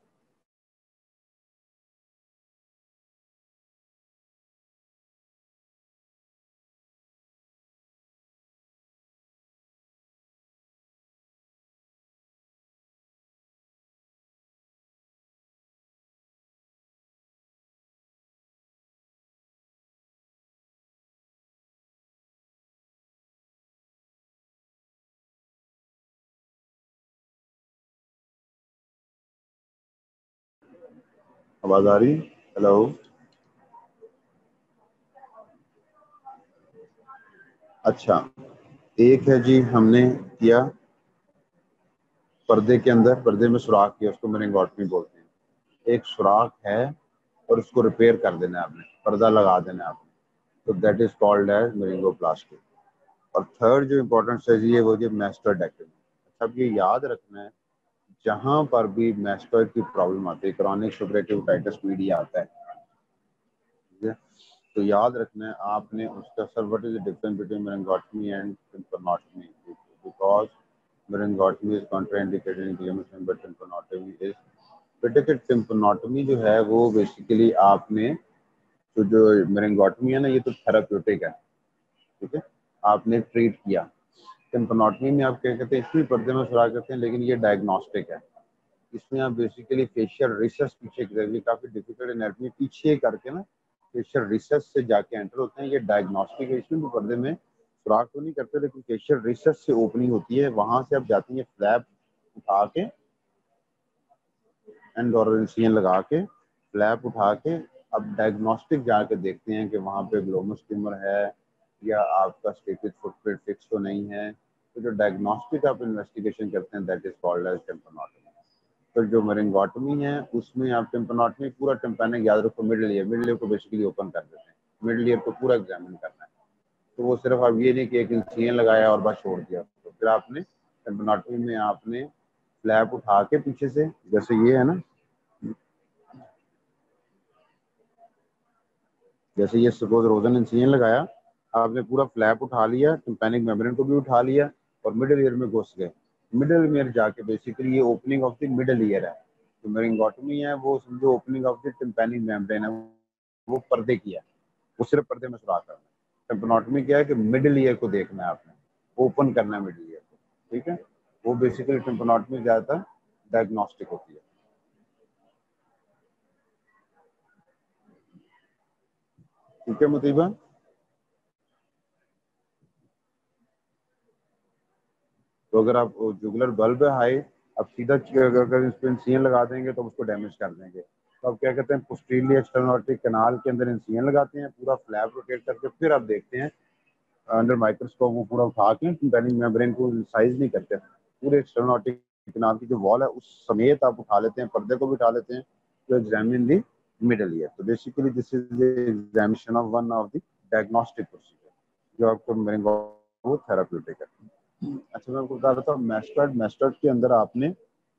आवाज आ रही? हेलो, अच्छा एक है जी हमने किया पर्दे के अंदर, पर्दे में सुराख किया उसको मेरिंगोटमी बोलते हैं। एक सुराख है और उसको रिपेयर कर देना है आपने, पर्दा लगा देना है आपने, तो that is called as myringoplasty. और थर्ड जो इम्पोर्टेंट सर्जरी है वो है मैस्टोडेक्टमी। अच्छा अब ये याद रखना है जहां पर भी मैस्टोइड की प्रॉब्लम आती है, क्रॉनिक सुपरेटिव टाइटस पीडी आता है, ठीक है, तो याद रखना है आपने उसका sir what is the difference between myringotomy and tympanotomy, because myringotomy is contraindicated in cases but tympanotomy is बेटे। टिम्पैनोटमी जो है वो बेसिकली आपने तो जो मेरिंगोटमी है ना ये तो थेराप्यूटिक है। ठीक है, आपने ट्रीट किया। टिम्पैनोटमी में आप क्या कहते हैं, इसमें पर्दे में सुराख करते हैं लेकिन ये डायग्नोस्टिक है। इसमें आप बेसिकली फेशियल रिसेस पीछे की तरफ, ये काफी डिफिकल्ट एनाटॉमी पीछे करके ना फेशियल रिसेस से जाके एंटर होते हैं। ये डायग्नोस्टिक है, इसमें भी पर्दे में सुराख तो नहीं करते लेकिन फेशियल रिसेस से ओपनिंग होती है, वहां से आप जाती है फ्लैप उठा के एंडोरेंसियन लगा के फ्लैप उठा के अब डायग्नोस्टिक जाके देखते हैं कि वहाँ पे ग्लोमस ट्यूमर है या आपका स्टेपिस फुटप्रिंट फिक्स तो नहीं है। तो जो डायग्नोस्टिक आप इन्वेस्टिगेशन करते हैं that is called as tympanotomy. तो जो मेरिंगोटमी है उसमें आप टिम्पैनोटमी पूरा टिम्पैनिक याद रखो मिडिल ईयर को बेसिकली ओपन कर देते हैं, मिडिल ईयर को पूरा एग्जामिन करना है। तो वो सिर्फ आप ये नहीं कि एक इंसियन लगाया और बस छोड़ दिया, तो फिर आपने टिम्पैनोटमी में आपने फ्लैप उठा के पीछे से जैसे ये है ना, जैसे ये सपोज रोजन इंसिजन लगाया, आपने पूरा फ्लैप उठा लिया, टिम्पैनिक मेम्ब्रेन को भी उठा लिया और मिडिल ईयर में घुस गए। मिडिल ईयर जाके बेसिकली ये opening of the middle ear है। तो मेरिंगोटमी है वो समझो opening of the tympanic membrane है, वो पर्दे की है, वो सिर्फ पर्दे में सुराख करना है। टिम्पैनोटमी क्या है कि मिडिल ईयर को देखना है आपने, ओपन करना है मिडिल ईयर को। ठीक है, वो बेसिकली टिम्पैनोटमी ज्यादातर डायग्नोस्टिक होती है। ठीक है मुतीबा, तो अगर आप जुगुलर बल्ब है हाई, अब सीधा अगर इस पे इंसिजन लगा देंगे तो उसको डैमेज कर देंगे। तो आप क्या कहते हैं, पोस्टीरियर एक्सटर्नल ऑर्टिक कैनाल के अंदर इंसिजन लगाते हैं, पूरा फ्लैप रोटेट करके फिर आप देखते हैं अंडर माइक्रोस्कोप वो पूरा उठा के टिम्पैनिक मेम्ब्रेन को साइज नहीं करते, पूरे एक्सटर्नल ऑर्टिक कैनाल की जो वॉल है उस समेत आप उठा लेते हैं, पर्दे को भी उठा लेते हैं तो एग्जामिन दी मिडल ईयर। तो basically this is the examination of one of the diagnostic procedure जो आपको मेरिंगो थेराप्यूटिक है। अच्छा मैं आपको बता रहा था मेस्टर्ड के अंदर आपने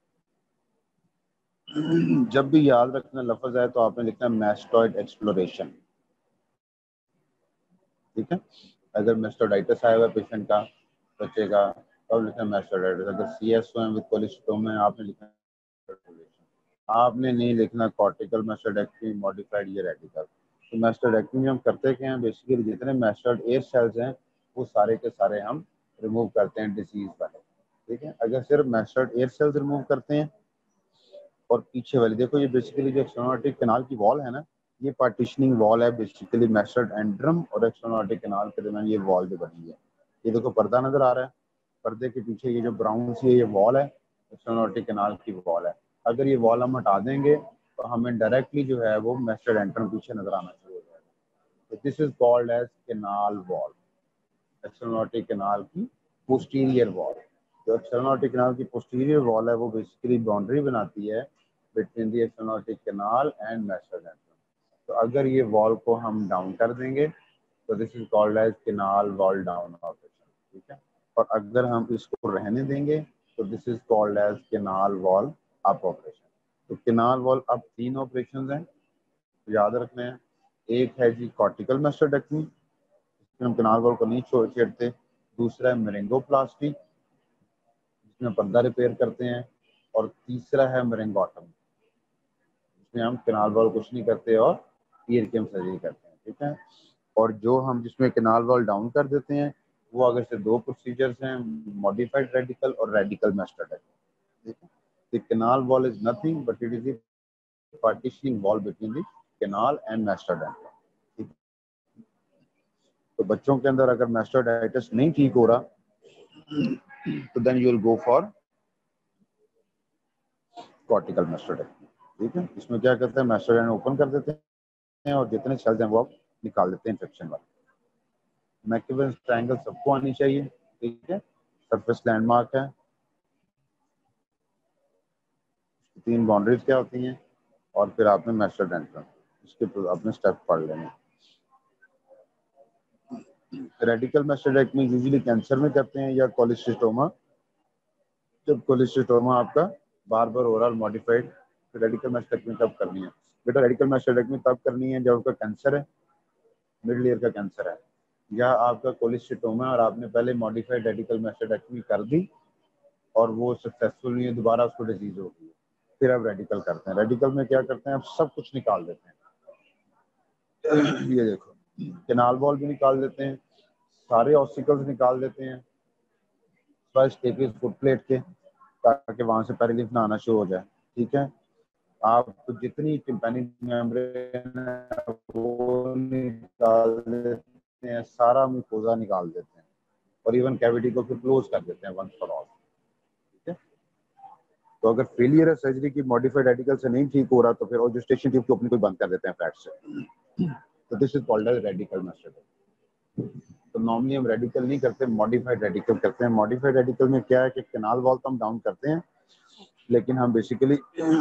जब भी याद रखना लफ्ज है तो आपने लिखना है मैस्टॉइड एक्सप्लोरेशन, ठीक है। अगर मेस्टोडाइटिस आया हुआ पेशेंट का, बच्चे का, तो लिखना है मैस्टोडाइटिस। अगर सीएस हुए विद कोलेस्ट्रोम है आपने लिखना है मैस्टोडाइटिस। आपने नहीं लिखना कॉर्टिकल मैस्टोडेक्टमी मॉडिफाइड या रेडिकल। तो मैस्टोडेक्टमी हम करते क्या हैं, बेसिकली जितने मैस्टर्ड एयर सेल्स हैं वो सारे के सारे हम रिमूव करते हैं डिसीज वाले, ठीक है। अगर सिर्फ मैस्टर्ड एयर सेल्स रिमूव करते हैं और पीछे वाली देखो, ये बेसिकली जो एक्सटर्नल ऑर्टिक कैनाल की वॉल है ना, ये पार्टीशनिंग वॉल है बेसिकली मैस्टर्ड एंड्रम और एक्सटर्नल ऑर्टिक कैनाल के दरमियान ये वॉल जो बनी है। ये देखो पर्दा नजर आ रहा है, पर्दे के पीछे ये जो ब्राउन सी है ये वॉल है, एक्सटर्नल ऑर्टिक कैनाल की वॉल है। अगर ये वॉल हम हटा देंगे तो हमें डायरेक्टली जो है वो मैस्टर्ड एंड्रम पीछे नजर आना शुरू हो जाएगा। तो this is called as canal wall, external ऑर्टिक कैनाल की पोस्टीरियर वॉल। जो एक्सटर्नल ऑर्टिक कैनाल की पोस्टीरियर वॉल है वो बेसिकली बाउंड्री बनाती है बिटवीन द एक्सटर्नल ऑर्टिक कैनाल एंड मैस्टर्ड एंड्रम। तो अगर ये वॉल को हम डाउन कर देंगे तो this is called as canal wall down operation, ठीक है। और अगर हम इसको रहने देंगे तो this is called as canal wall up operation. तो कैनाल वॉल अप 3 ऑपरेशन हैं, याद रखने हैं। एक है जी कॉर्टिकल मैस्टोडेक्टमी, हम कैनाल वॉल को नहीं छेड़ते। दूसरा है मेरिंगोप्लास्टी जिसमें पर्दा रिपेयर करते हैं। और तीसरा है मेरिंगोटम जिसमें हम कैनाल वॉल कुछ नहीं करते और ईयर की हम सर्जरी करते हैं, ठीक है। और जो हम जिसमें कैनाल वॉल डाउन कर देते हैं वो अगर से 2 प्रोसीजर्स हैं, मॉडिफाइड रेडिकल और रेडिकल मैस्टोडेक्टमी, ठीक है। The canal wall is nothing but it is the partitioning wall between the canal and mastoidectomy. तो बच्चों के अंदर अगर मैस्टोडाइटिस नहीं ठीक हो रहा तो then you will go for cortical mastoidectomy, ठीक है। इसमें क्या करते हैं, मैस्टोडेक्टमी ओपन कर देते हैं और जितने सेल्स हैं वो आप निकाल देते हैं इन्फेक्शन वाले। मैकेबर्स ट्रायंगल सबको आनी चाहिए, ठीक है। सरफेस लैंडमार्क है, 3 बाउंड्रीज क्या होती हैं और फिर आपने मैस्टोडेक्टमी इसके अपने स्टेप पढ़ लेने। रेडिकल मैस्टोडेक्टमी यूजुअली कैंसर में करते हैं या कोलिस्टिस्टोमा, जब कोलिस्टिस्टोमा आपका बार बार ओवरऑल मॉडिफाइड। तो रेडिकल मैस्टोडेक्टमी कब करनी है बेटा, रेडिकल मैस्टोडेक्टमी तब करनी है जब आपका कैंसर है, मिडिल ईयर का कैंसर है, या आपका कोलिस्टिस्टोमा है और आपने पहले मॉडिफाइड रेडिकल मैस्टोडेक्टमी कर दी और वो सक्सेसफुल नहीं है, दोबारा उसको डिजीज हो गई, फिर आप रेडिकल करते हैं। रेडिकल में क्या करते हैं, आप सब कुछ निकाल देते हैं। ये देखो कैनाल वॉल भी निकाल देते हैं, सारे ऑस्टिकल्स निकाल देते हैं, फर्स्ट स्टेपीज फुट प्लेट के, ताकि वहां से पैरालिफ ना आना शुरू हो जाए, ठीक है। आप तो जितनी टिम्पैनिक मेम्ब्रेन है वो निकाल देते हैं, सारा म्यूकोजा निकाल देते हैं और इवन कैविटी को फिर क्लोज कर देते हैं वंस फॉर ऑल, ठीक है। तो अगर फेलियर है सर्जरी की मॉडिफाइड रेडिकल से नहीं ठीक हो रहा तो फिर और जो स्टेशन ट्यूब को अपनी कोई बंद कर देते हैं फ्लैट से। तो this is called as radical mastoidectomy. तो नॉर्मली हम रेडिकल नहीं करते, मॉडिफाइड रेडिकल करते हैं। मॉडिफाइड रेडिकल में क्या है कि कैनाल वॉल तो हम डाउन करते हैं लेकिन हम बेसिकली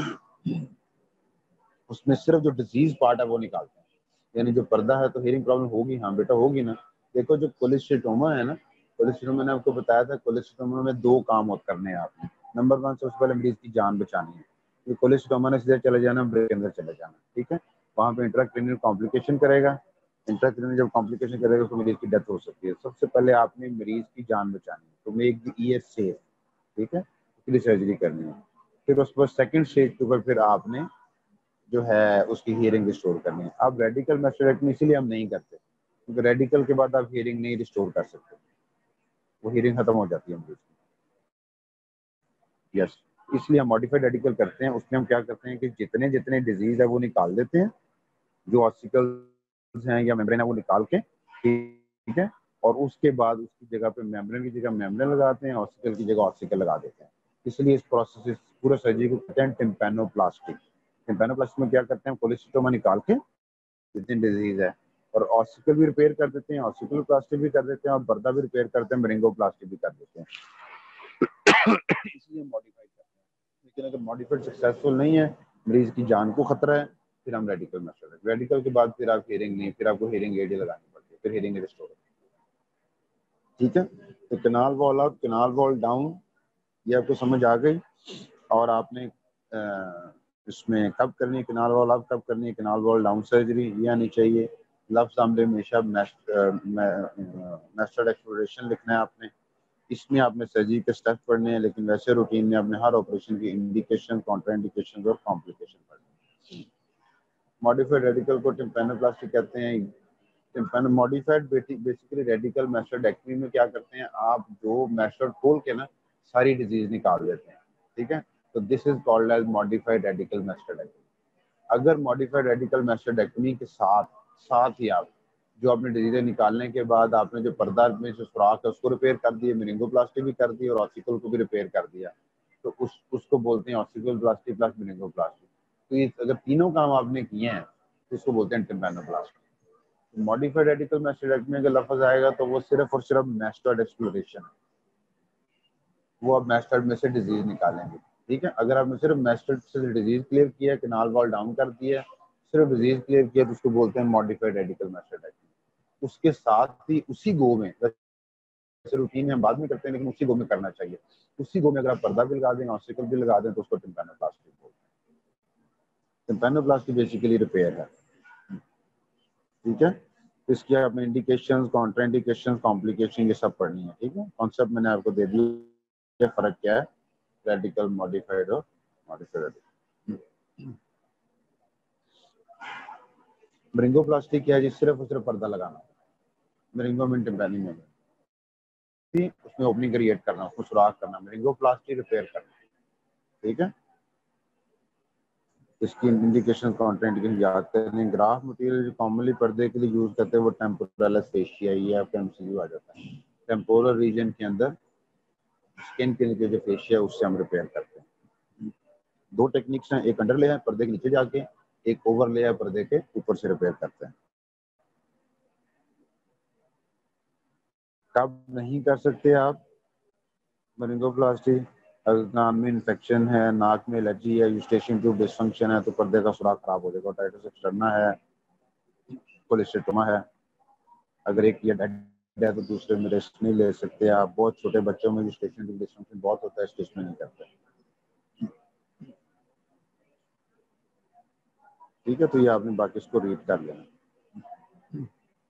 उसमें सिर्फ जो डिजीज पार्ट है वो निकालते हैं। यानी जो पर्दा है तो हियरिंग प्रॉब्लम होगी, हाँ बेटा होगी ना। देखो जो कोलिस्टिटोमा है ना, कोलिस्टिटोमा मैंने आपको बताया था, कोलिस्टिटोमा में 2 काम और करने हैं आपने। नंबर 1 सबसे पहले मरीज की जान बचानी है। ये कोलिस्टिटोमा ने सीधे चले जाना, ब्रेन के अंदर चले जाना, ठीक है। वहाँ पे इंट्राक्रेनियल कॉम्प्लिकेशन करेगा, इंट्राक्रेनियल जब कॉम्प्लिकेशन करेगा तो मरीज की डेथ हो सकती है। सबसे पहले आपने मरीज की जान बचानी है तो मेक द ईयर सेफ, ठीक है, उसके लिए सर्जरी करनी है। फिर उस पर सेकंड स्टेज के ऊपर फिर आपने जो है उसकी हियरिंग रिस्टोर करनी है। अब रेडिकल मैस्टोडेक्टमी इसीलिए हम नहीं करते क्योंकि रेडिकल के बाद आप हियरिंग नहीं रिस्टोर कर सकते, वो हियरिंग खत्म हो जाती है मरीज की। यस, इसलिए हम मॉडिफाइड रेडिकल करते हैं। उसमें हम क्या करते हैं कि जितने जितने डिजीज है वो निकाल देते हैं, जो ऑस्टिकल्स हैं या मेम्ब्रेन है वो निकाल के, ठीक है। और उसके बाद उसकी जगह पे मेम्ब्रेन की जगह मेम्ब्रेन लगाते हैं, ऑस्टिकल की जगह ऑस्टिकल लगा देते हैं। इसलिए इस प्रोसेस पूरा सर्जरी को कहते हैं टिम्पैनोप्लास्टी, टिम्पैनोप्लास्टी में क्या करते हैं, कोलेस्टोमा निकाल के जितनी डिजीज है, और ऑसिकल भी रिपेयर कर देते हैं, ऑसिकल प्लास्टी भी कर देते हैं, और पर्दा भी रिपेयर करते हैं, मेरिंगोप्लास्टी भी कर देते हैं। इसलिए मॉडिफाइड करते हैं। लेकिन अगर मॉडिफाइड सक्सेसफुल नहीं है, मरीज की जान को खतरा है, फिर हम रेडिकल मेथड है। रेडिकल के बाद फिर आप हेयरिंग नहीं, फिर आपको हेयरिंग एड लगानी पड़ती है, फिर हेयरिंग रिस्टोर होती है। ठीक है, तो canal wall up, canal wall down, ये आपको समझ आ गई। और आपने इसमें कब करनी है कैनाल वॉल अप, कब करनी है कैनाल वॉल डाउन सर्जरी, ये आनी चाहिए। लफ्ज आमले हमेशा मेथड एक्सप्लोरेशन लिखना है आपने। इसमें आपने सर्जरी के स्टेप पढ़ने हैं, लेकिन वैसे रूटीन में आपने हर ऑपरेशन की इंडिकेशन, कॉन्ट्राइंडिकेशन और कॉम्प्लिकेशन पढ़ने हैं। मॉडिफाइड रेडिकल को टिम्पैनोप्लास्टी कहते हैं। Tympano modified basically radical mastoidectomy में क्या करते हैं, आप जो मेस्टेड खोल के ना सारी डिजीज निकाल देते हैं। ठीक है, तो this is called as modified radical mastoidectomy. अगर मॉडिफाइड रेडिकल मेस्टेक्टमी के साथ साथ ही आप जो आपने डिजीजें निकालने के बाद आपने जो पर्दा में जो सुराख है उसको रिपेयर कर दिए, मेनिंगोप्लास्टी भी कर दी और ऑसिकल को भी रिपेयर कर दिया, तो उसको बोलते हैं ऑसिकल प्लास्टी प्लस मेनिंगोप्लास्टी। तो ये अगर तीनों काम आपने किए हैं तो इसको बोलते हैं टिम्पैनोप्लास्टी। मॉडिफाइड रेडिकल मेस्टेक्टमी का लफ्ज आएगा तो वो सिर्फ और सिर्फ मेस्टेड एक्सप्लोरेशन है, वो आप मेस्टेड में से डिजीज निकालेंगे। ठीक है, अगर आपने सिर्फ मेस्टेड से डिजीज क्लियर किया, कैनाल वॉल डाउन कर दिया, सिर्फ डिजीज क्लियर किया, तो उसको बोलते हैं मॉडिफाइड रेडिकल मेस्टेक्टमी। उसके साथ ही उसी गो में, वैसे रूटीन में हम बाद में करते हैं लेकिन उसी गो में करना चाहिए, उसी गो में अगर आप पर्दा भी लगा दें, ऑसिकल भी लगा दें, तो उसको टिम्पैनोप्लास्टी बोलते हैं। टिम्पैनोप्लास्टी बेसिकली रिपेयर है। ठीक है, इसकी आपने इंडिकेशंस, कॉन्ट्राइंडिकेशंस, कॉम्प्लिकेशन ये सब पढ़नी है। ठीक है, कॉन्सेप्ट मैंने आपको दे दिया, फर्क क्या है रेडिकल, मॉडिफाइड और मॉडिफाइड। मेरिंगोप्लास्टी क्या है जी, सिर्फ और सिर्फ पर्दा लगाना, मेरिंगो में टिम्पैनी में उसमें ओपनिंग क्रिएट करना, उसको सुराख करना, मेरिंगोप्लास्टी रिपेयर करना। ठीक है, इसकी इंडिकेशन, कॉन्ट्राइंडिकेशन याद करें। ग्राफ मटेरियल जो कॉमनली पर्दे के लिए यूज करते हैं वो टेम्पोरल फेशिया, ये आपका एमसीक्यू आ जाता है। टेम्पोरल रीजन के अंदर स्किन के नीचे जो फेशिया उससे हम रिपेयर करते हैं। दो टेक्निक्स हैं, एक अंडर लेयर पर्दे के नीचे जाके, एक ओवर लेयर पर्दे के ऊपर से रिपेयर करते हैं। कब नहीं कर सकते आप मेरिंगोप्लास्टी, अगर कान में इन्फेक्शन है, नाक में एलर्जी है, यूस्टेशियन ट्यूब डिसफंक्शन है, तो पर्दे का सुराख खराब हो जाएगा। टाइटस एक्सटर्ना है, कोलेस्टेटोमा है, अगर एक ये डेड है तो दूसरे में रेस्ट नहीं ले सकते आप। बहुत छोटे बच्चों में यूस्टेशियन ट्यूब डिसफंक्शन बहुत होता है, स्टिच में नहीं करते। ठीक है, तो ये आपने बाकी इसको रीड कर लेना।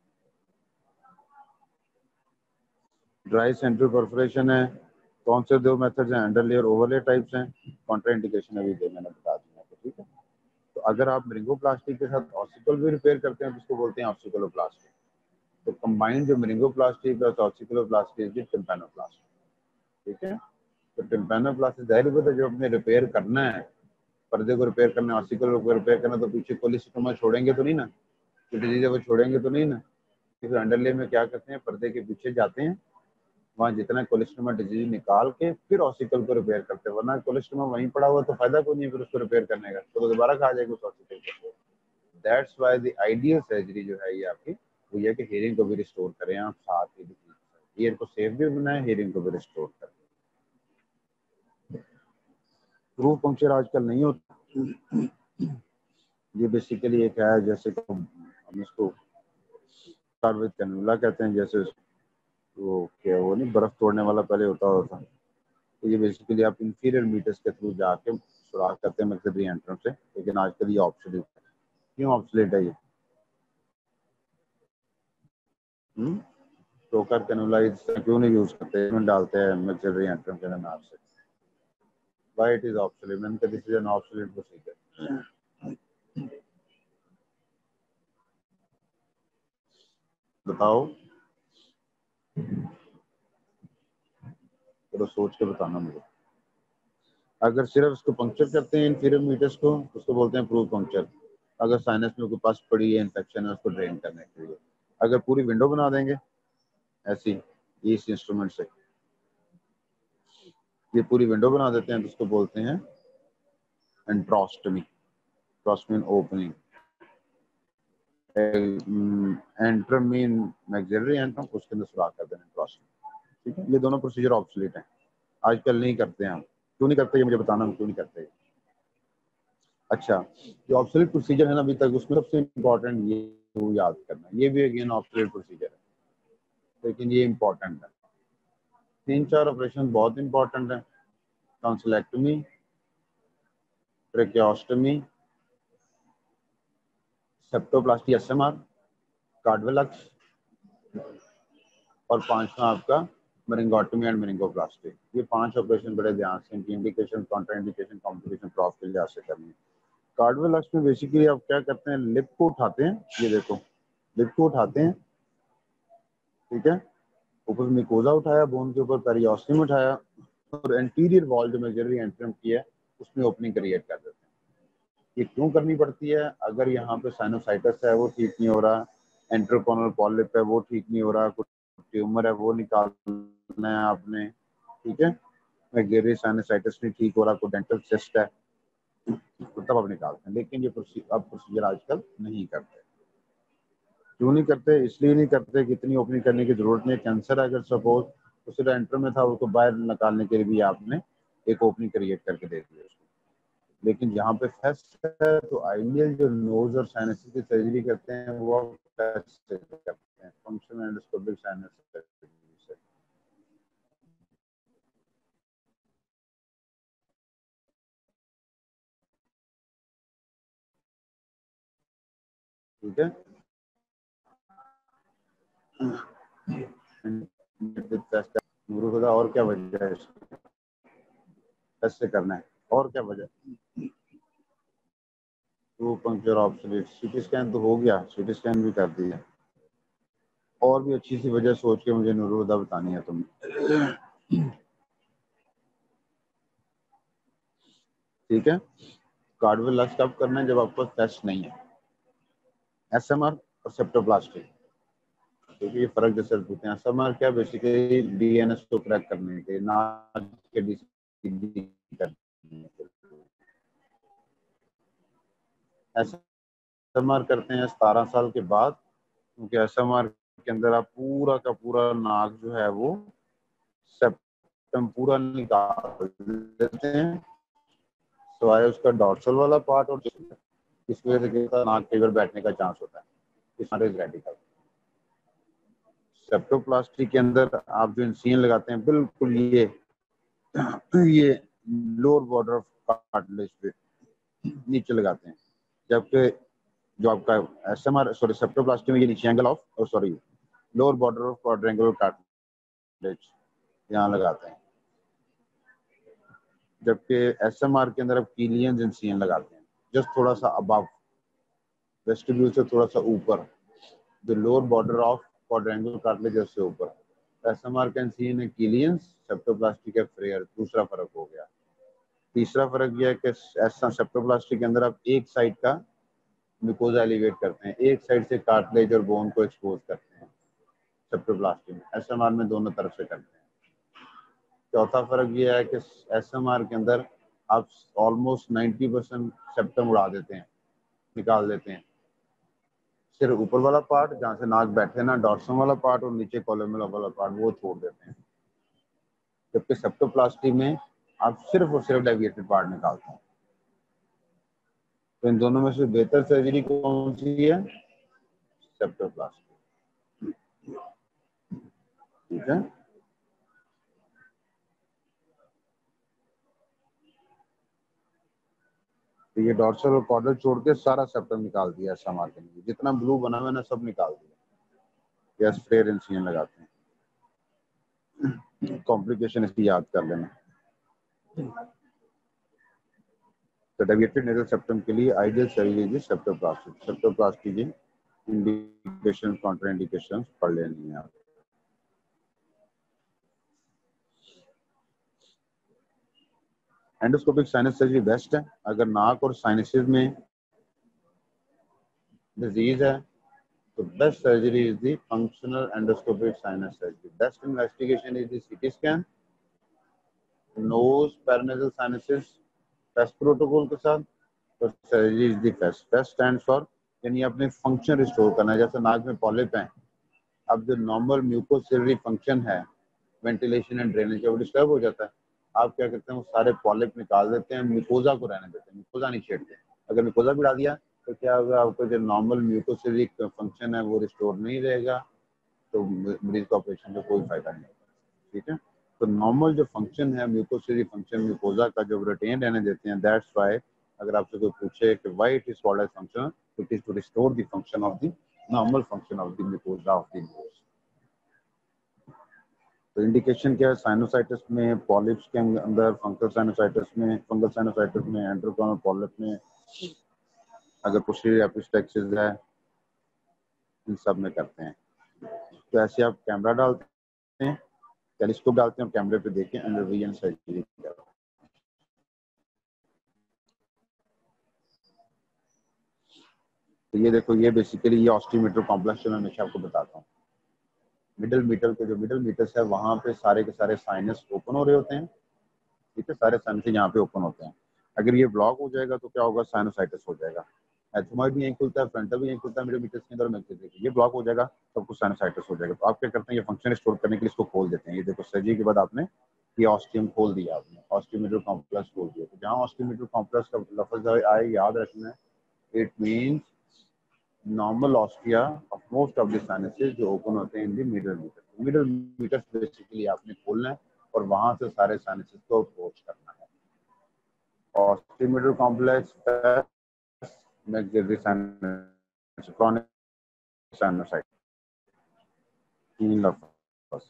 ड्राई सेंट्रल परफोरेशन है, कौन से दो मेथड्स हैं, under layer, over layer types हैं, कॉन्ट्राइंडिकेशन अभी दे मैंने बता दिया। ठीक है, तो अगर आप मेरिंगोप्लास्टी के साथ ऑसिकल भी रिपेयर करते हैं तो उसको बोलते हैं ऑसिकुलोप्लास्टी। तो कंबाइंड जो मेरिंगोप्लास्टी प्लस ऑसिकुलोप्लास्टी इज टिम्पैनोप्लास्टी। ठीक है, तो टिम्पैनोप्लास्टी जाहिर बात है जो अपने रिपेयर करना है, पर्दे को रिपेयर करना है, ऑसिकल को रिपेयर करना, तो पीछे कोलेस्टोमा छोड़ेंगे तो नहीं ना, जो डिजीज है वो छोड़ेंगे तो नहीं ना। फिर अंडर लेयर में क्या करते हैं, पर्दे के पीछे जाते हैं, वहाँ जितना कोलेस्ट्रोमा डिजीज निकाल के फिर ऑसिकल को रिपेयर करते हैं, वरना कोलेस्ट्रोमा वहीं पड़ा हुआ तो फायदा कोई नहीं फिर उसको रिपेयर करने का, तो दोबारा खा जाएगा उस ऑसिकल को। That's why the ideal surgery जो है ये आपकी वो ये कि हेयरिंग को भी रिस्टोर करें आप, साथ ही ईयर को सेफ भी बनाए, हेयरिंग को भी रिस्टोर करें। प्रूफ पंक्चर आजकल नहीं होता, ये बेसिकली एक है जैसे हम इसको कार्विक कैनुला कहते हैं, जैसे वो क्या वो नहीं बर्फ तोड़ने वाला पहले होता था, तो ये बेसिकली आप इंफीरियर मीटर्स के थ्रू जाके सुराख करते हैं मैक्सिलरी एंट्रेंस से, लेकिन आजकल ये ऑब्सोलीट है। क्यों ऑब्सोलीट है ये? टोकर कैनुला क्यों नहीं यूज करते, इसमें डालते हैं मैक्सिलरी एंट्रेंस के नाम से। Why it is obsolete? मैंने कहा this is an obsolete procedure. बताओ, चलो सोच के बताना मुझे। अगर सिर्फ इसको पंक्चर करते हैं इंफीरियर मीटर्स को तो उसको बोलते हैं प्रूफ पंक्चर। अगर साइनस में कोई पस पड़ी है, इन्फेक्शन है, उसको ड्रेन करने के लिए। अगर पूरी विंडो बना देंगे ऐसी इस इंस्ट्रूमेंट से, ये पूरी विंडो बना देते हैं तो उसको बोलते हैं एंट्रोस्टमी। ट्रॉस्टमी ओपनिंग, एंट्रमीन मैक्सिलरी एंट्रम, उसके अंदर सुराख कर देना ट्रॉस्टमी। ठीक है, ये दोनों प्रोसीजर ऑब्सोलीट हैं, आजकल नहीं करते हैं हम। क्यों नहीं करते ये मुझे बताना, हम क्यों नहीं करते। अच्छा, जो ऑब्सोलीट प्रोसीजर है ना अभी तक, उसमें सबसे इम्पोर्टेंट ये याद करना, ये भी अगेन ऑब्सोलीट प्रोसीजर है, लेकिन ये इम्पोर्टेंट है। 3-4 ऑपरेशन बहुत इंपॉर्टेंट है, tonsillectomy, tracheostomy, septoplasty SMR, Caldwell Luc, और 5वां आपका मेनिंगोटमी एंड मेनिंगोप्लास्टी। ये 5 ऑपरेशन बड़े ध्यान से, इनकी इंडिकेशन, कॉन्ट्राइंडिकेशन, कॉम्प्लिकेशन प्रॉफ के लिहाज से करनी है। कार्डवेलक्स में बेसिकली आप क्या करते हैं, लिप को उठाते हैं, ये देखो लिप को उठाते हैं, ठीक है, ऊपर मिकोजा उठाया, बोन के ऊपर पेरियोस्टियम उठाया, और एंटीरियर वॉल जो मैक्सिलरी एंट्रम की है उसमें ओपनिंग क्रिएट कर देते हैं। ये क्यों करनी पड़ती है, अगर यहाँ पे साइनोसाइटिस है वो ठीक नहीं हो रहा, एंट्रोकोनल पॉलिप है वो ठीक नहीं हो रहा, कुछ ट्यूमर है वो निकालना है आपने, ठीक है, मैक्सिलरी साइनोसाइटिस नहीं ठीक हो रहा, कोई डेंटल सिस्ट है, तो तब आप निकालते हैं। लेकिन ये प्रोसीजर आजकल नहीं करते। क्यों नहीं करते, इसलिए नहीं करते कि इतनी ओपनिंग करने की जरूरत नहीं है। कैंसर अगर सपोज तो सिर्फ एंटर में था, उसको बाहर निकालने के लिए भी आपने एक ओपनिंग क्रिएट करके दे दी उसको। लेकिन यहाँ पे फेस्ट है तो आइडियल जो नोज और साइनस की सर्जरी करते हैं वो फेस्ट से करते हैं, फंक्शनल एंडोस्कोपिक साइनस सर्जरी से। ठीक है, और क्या वजह है फेस्ट से करना है, और क्या वजह, to puncture obsolete, CT scan तो हो गया, सीटी स्कैन भी कर दिया, और भी अच्छी सी वजह सोच के मुझे नूरुदा बतानी है तुम्हें। ठीक है, कार्डवेलक्स कब करना है, जब आपको टेस्ट नहीं है, एसएमआर और सेप्टोप्लास्टी। क्योंकि ये फर्क जैसे पूछते हैं, एसएमआर क्या, बेसिकली डीएनएस को क्रैक करने के, नाक के डीसीडी करने के। एसएमआर करते हैं 17 साल के बाद, क्योंकि एसएमआर के अंदर आप पूरा का पूरा नाक जो है वो सेप्टम पूरा निकाल देते हैं, सिवाय उसका डॉर्सल वाला पार्ट, और इस वजह से नाक कई बार बैठने का चांस होता है, इस रेडिकल। सेप्टोप्लास्टी के अंदर आप जो इंसिजन लगाते हैं बिल्कुल ये लोअर बॉर्डर ऑफ कार्टिलेज पे नीचे लगाते हैं, जबकि जो आपका एसएमआर सॉरी सेप्टोप्लास्टी में ये नीचे angle of sorry lower border of quadrangular cartilage यहाँ लगाते हैं, जबकि एसएमआर के अंदर आप कीलियन इंसिजन लगाते हैं, जस्ट थोड़ा सा अबव वेस्टिब्यूल से थोड़ा सा ऊपर, जो lower border of quadrangular cartilage से ऊपर। एसएमआर का इंसिजन है कीलियंस, सेप्टोप्लास्टी का फ्रेयर, दूसरा फर्क हो गया। तीसरा फर्क यह है कि ऐसा सेप्टोप्लास्टी के अंदर आप एक साइड का मिकोजा एलिवेट करते हैं, एक साइड से कार्टिलेज और बोन को एक्सपोज करते हैं सेप्टोप्लास्टी में, एसएमआर में दोनों तरफ से करते हैं। चौथा फर्क यह है कि एसएमआर के अंदर आप ऑलमोस्ट 90% सेप्टम उड़ा देते हैं, निकाल देते हैं, सिर्फ ऊपर वाला पार्ट जहाँ से नाक बैठे ना, डॉर्सम वाला पार्ट, और नीचे कॉलम वाला पार्ट वो छोड़ देते हैं, जबकि सेप्टोप्लास्टी में आप सिर्फ और सिर्फ डेविएटेड पार्ट निकालते हैं। तो इन दोनों में से बेहतर सर्जरी कौन सी है, सेप्टोप्लास्टी। ठीक है, तो ये डॉर्सल और कॉर्डल छोड़ के सारा सेप्टम निकाल दिया एसएमआर के लिए, जितना ब्लू बना हुआ ना सब निकाल दिया। यस, फ्लेयर इंसिजन लगाते हैं, कॉम्प्लिकेशन इसकी याद कर लेना। तो डेविएटेड नेजल सेप्टम के लिए आइडियल सर्जरी सेप्टोप्लास्टी, सेप्टोप्लास्टी की इंडिकेशन कॉन्ट्राइंडिकेशन पढ़ लेनी है आप। एंडोस्कोपिक साइनस सर्जरी बेस्ट है, अगर नाक और साइनसेस में डिजीज है तो best surgery is the functional endoscopic sinus surgery. Best investigation is the CT scan, nose paranasal sinuses test protocol के साथ, तो surgery is the FESS. FESS stand for यानी अपने फंक्शन रिस्टोर करना है। जैसे नाक में पॉलिप है, अब जो नॉर्मल म्यूकोसिलरी फंक्शन है वेंटिलेशन एंड ड्रेनेज वो डिस्टर्ब हो जाता है। आप क्या करते हैं, वो सारे पॉलिप निकाल देते हैं, म्यूकोजा को रहने देते हैं, म्यूकोजा नहीं छेड़ते। अगर म्यूकोजा भी डाल दिया तो क्या होगा, आपको जो नॉर्मल म्यूकोसिलरी फंक्शन है वो रिस्टोर नहीं रहेगा, तो मरीज का ऑपरेशन का कोई फायदा नहीं होगा। ठीक है, तो नॉर्मल जो फंक्शन है म्यूकोसिलरी फंक्शन म्यूकोजा का जो रिटेन रहने देते हैं। दैट्स व्हाई अगर आपसे कोई पूछे कि why it is called as function, it is to restore the function of the normal function of the mucosa of the nose. तो इंडिकेशन क्या है, साइनोसाइटिस में, पॉलिप्स के अंदर, फंगल साइनोसाइटिस में, एंड्रोकॉनल पॉलिप में, अगर पोस्टीरियर एपिस्टेक्सिस है, इन सब में करते हैं। तो ऐसे आप कैमरा डालते हैं, टेलीस्कोप डालते हैं और कैमरे पे देखें अंडर विजन सर्जरी। तो ये देखो, ये बेसिकली ये ऑस्टियोमीटर कॉम्प्लेक्स जो मैं हमेशा आपको बताता हूँ। मिडल मीटर के जो मिडल मीटर्स है वहाँ पे सारे के सारे साइनस ओपन हो रहे होते हैं। ठीक है, सारे साइनस यहाँ पे ओपन होते हैं। अगर ये ब्लॉक हो जाएगा तो क्या होगा, साइनोसाइटिस हो जाएगा। एथमॉइड भी यहीं खुलता है, फ्रंटल भी यहीं खुलता है, मिडल मीटर्स के अंदर। ये ब्लॉक हो जाएगा तो आपको साइनोसाइटिस हो जाएगा। तो आप क्या करते हैं, ये फंक्शन रिस्टोर करने के लिए इसको खोल देते हैं। ये देखो, सर्जरी के बाद आपने ये ऑस्टियम खोल दिया, आपने ऑस्टियोमीटर कॉम्प्लेक्स खोल दिया। तो जहाँ ऑस्टियोमीटर कॉम्प्लेक्स का लफ्ज आए याद रखना है, it means normal ostia of most of the sinuses जो ओपन होते हैं in the middle meatus. Middle meatus basically आपने खोलना है और वहां से सारे साइनसेस को अप्रोच करना है। ऑस्टियोमीटर कॉम्प्लेक्स chronic sinusitis, तीन लफ्ज।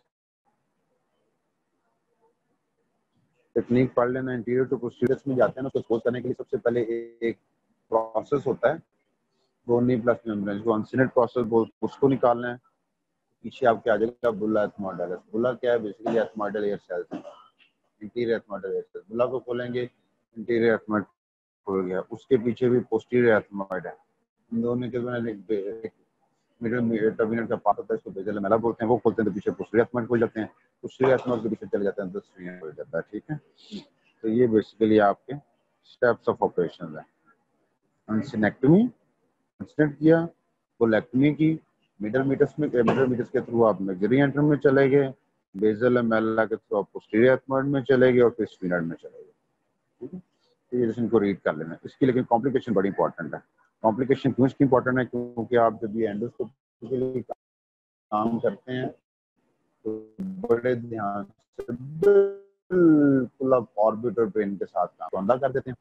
टेक्निक पढ़ लेना। इंटीरियर टू पोस्टीरियर में जाते हैं ना, उसको एक्सपोज करने के लिए सबसे पहले एक प्रोसेस होता है बोनी प्लस मेम्ब्रेन को अनसिनेट प्रोसेस बोल, उसको निकालना है। पीछे आपके आ जाएगा बुला एथमोइडल। बुला क्या है, बेसिकली एथमोइडल एयर सेल्स है, anterior ethmoidal air cells. Bulla को खोलेंगे, इंटीरियर एथमोइड खुल गया। उसके पीछे भी पोस्टीरियर एथमोइड है। इन दोनों के मिडल टर्मिनल का पार्ट होता है, इसको बेजल मेला बोलते हैं। वो खोलते हैं तो पीछे पोस्टीरियर एथमोइड खुल जाते हैं, पोस्टीरियर एथमोइड के पीछे चले जाते हैं तो स्फीनक्टर खुल जाता है। ठीक है, तो ये बेसिकली आपके स्टेप्स ऑफ ऑपरेशन है। अनसिनेक्टमी किया, कोलेक्टमी की, मिडल मीटर्स के थ्रू आप मैक्सिलरी एंटर में चले गए, बेजल मेला के थ्रू आप पोस्टीरियर एथमोइड में चले गए और फिर स्फीनक्टर में चले गए। ठीक है, तो ये इनको रीड कर लेना इसकी। लेकिन कॉम्प्लिकेशन बड़ी इंपॉर्टेंट है। कॉम्प्लिकेशन क्यों इसकी इंपॉर्टेंट है, क्योंकि आप जब ये एंडोस्कोपी के लिए काम करते हैं तो बड़े ध्यान से बिल्कुल आप ऑर्बिटर ब्रेन के साथ काम अंधा कर देते हैं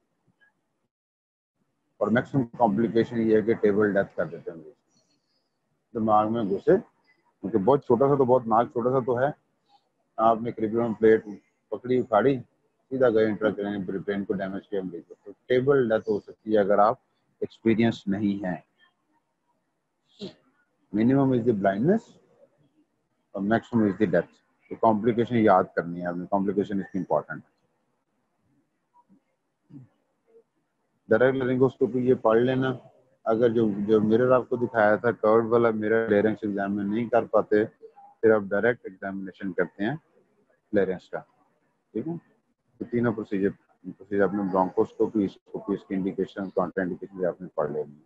और मैक्सिमम कॉम्प्लिकेशन ये है कि टेबल डेथ कर देते हैं, दिमाग में घुसे। क्योंकि बहुत छोटा सा तो बहुत नाक छोटा सा तो है, आपने क्रिबियम प्लेट पकड़ी उखाड़ी सीधा गए इंट्राक्रेनियल ब्रेन को डैमेज किया मरीज को, तो टेबल डेथ हो सकती है अगर आप एक्सपीरियंस नहीं है। मिनिमम इज द ब्लाइंडनेस और मैक्सिमम इज द डेथ। तो कॉम्प्लिकेशन याद करनी है आपने, कॉम्प्लिकेशन इसकी इंपॉर्टेंट है। डायरेक्ट लेरिंगोस्कोपी ये पढ़ लेना। अगर जो जो मिरर आपको दिखाया था कर्व वाला मिरर लेरेंस एग्जाम में नहीं कर पाते, फिर आप डायरेक्ट एग्जामिनेशन करते हैं लेरेंस का। ठीक है, तो तीनों प्रोसीजर आपने ब्रोंकोस्कोपी, स्कोपी, इसकी इंडिकेशन, कॉन्ट्राइंडिकेशन आपने पढ़ लेनी।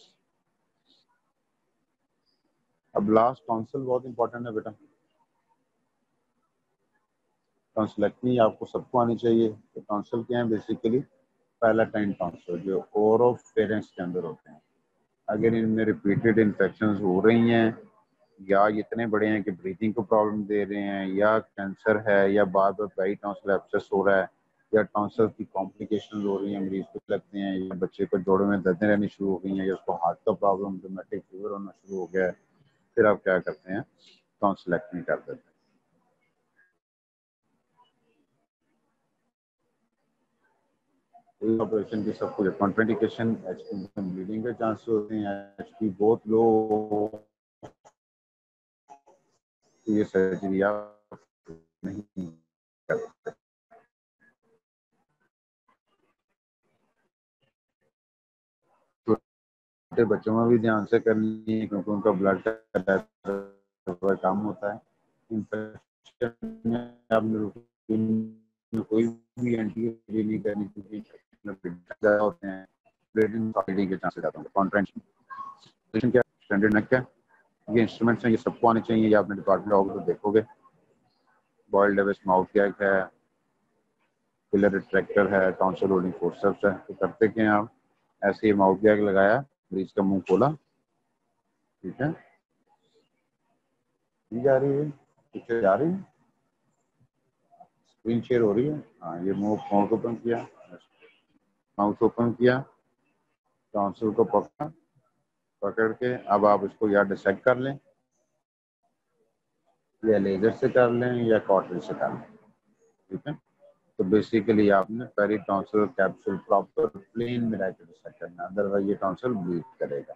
अब लास्ट टॉन्सिल बहुत इंपॉर्टेंट है बेटा। टॉन्सिलेक्टमी आपको सबको आनी चाहिए। तो टॉन्सिल क्या है, बेसिकली पैलेटाइन टॉन्सिल जो ओरोफेरेंस के अंदर होते हैं। अगर इनमें रिपीटेड इन्फेक्शन हो रही हैं या इतने बड़े हैं कि ब्रीथिंग को प्रॉब्लम दे रहे हैं, या कैंसर है, या बार बार पेरी टॉन्सिल एब्सेस हो रहा है, या टॉन्सिल की कॉम्प्लिकेशन हो रही है, मरीज को लगते हैं, या बच्चे को जोड़ों में दर्दें रहनी शुरू हो गई हैं, या उसको हार्ट का प्रॉब्लम, रोमेटिक फीवर होना शुरू हो गया है, फिर आप क्या करते हैं, टॉन्सिलेक्टमी कर देते हैं। ऑपरेशन की सब कुछ कॉन्ट्राइंडिकेशन, एचपी में ब्लीडिंग के चांसेस होते हैं, एचपी बहुत लो, ये सर्जरी आप नहीं करते। छोटे बच्चों में भी ध्यान से करनी है क्योंकि उनका ब्लड का कम होता है। इन्फेक्शन में आपने रूटीन में कोई भी एंटी नहीं करनी, क्योंकि उसमें ज़्यादा होते हैं, ब्लीडिंग के चांसेस ज़्यादा होंगे। कॉन्ट्रेंशन क्या, स्टैंडर्ड नेक क्या, ये इंस्ट्रूमेंट्स हैं, ये सबको आने चाहिए। ये आपने डिपार्टमेंट होगा तो देखोगे। बॉयल डेविस माउथ गैग है, पिलर रिट्रैक्टर है, टॉन्सिल होल्डिंग फोर्सेप्स है। तो करते क्या आप, ऐसे ही माउथ गैग लगाया, मरीज का मुंह खोला, ठीक है, जा रही है, पीछे जा रही है, स्क्रीन शेयर हो रही है। हाँ, ये माउथ ओपन किया, माउथ ओपन किया, टॉन्सिल को पकड़ के अब आप इसको या डिसेक्ट कर लें, या लेजर से कर लें, या कॉटन से कर लें, ठीक है। तो बेसिकली आपने पेरिटॉन्सिल कैप्सूल प्रॉपर प्लेन में रह के डिसेक्ट करना, अदरवाइज ये टॉन्सिल ब्लीड करेगा।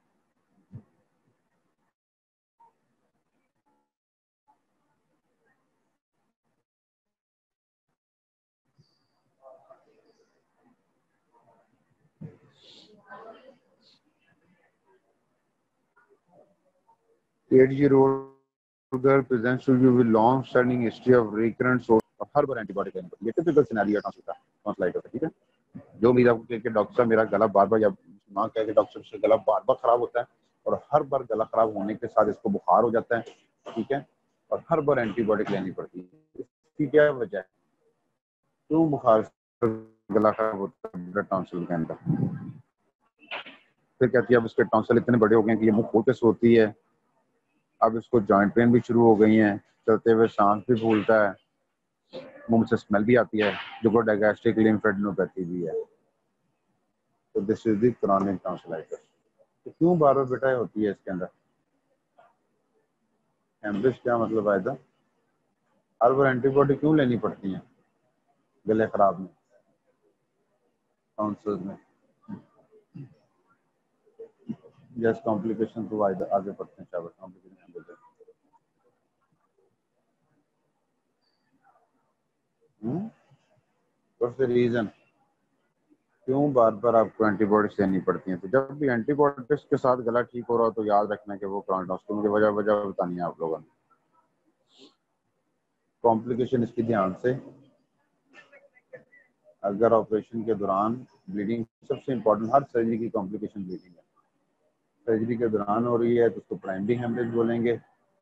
girl presents to you with long standing history of recurrent source of herbal antibiotic, ये टिपिकल सिनेरियो टॉन्सिलाइटिस है, ठीक है। जो मरीज आपको कहे कि डॉक्टर साहब मेरा गला बार बार, या माँ कहे कि डॉक्टर से गला बार बार खराब होता है, और हर बार गला खराब होने के साथ इसको बुखार हो जाता है, ठीक है, और हर बार एंटीबायोटिक लेनी पड़ती है, इसकी क्या वजह है, क्यों बुखार गला खराब होता है टॉन्सिल के अंदर। फिर कहती है अब इसके टॉन्सिल इतने बड़े हो गए कि ये मुंह खोल के सोती है, अब इसको जॉइंट पेन भी शुरू हो गई हैं, चलते हुए सांस भी फूलता है, मुंह से स्मेल भी आती है, जो को डायगेस्टिक लिम्फेडेनोपैथी भी है। तो this is the chronic tonsillitis. तो क्यों बार बार बेटा होती है इसके अंदर हेमरेज, क्या मतलब आया था, हर बार एंटीबायोटिक क्यों लेनी पड़ती है गले खराब में, टॉन्सिल्स में। यस, कॉम्प्लिकेशन तो आगे पढ़ते हैं, शाबाश, कॉम्प्लिकेशन बोलते हैं। व्हाट्स द रीजन, क्यों बार बार आपको एंटीबायोटिक्स लेनी पड़ती हैं। तो जब भी एंटीबायोटिक्स के साथ गला ठीक हो रहा हो तो याद रखना कि वो क्रॉनिक टॉन्सिल, मुझे वजह बतानी है आप लोगों ने। कॉम्प्लिकेशन इसकी ध्यान से, अगर ऑपरेशन के दौरान ब्लीडिंग, सबसे इम्पोर्टेंट हर सर्जरी की कॉम्प्लिकेशन ब्लीडिंग है। सर्जरी के दौरान हो रही है तो उसको प्राइमरी हेमरेज बोलेंगे।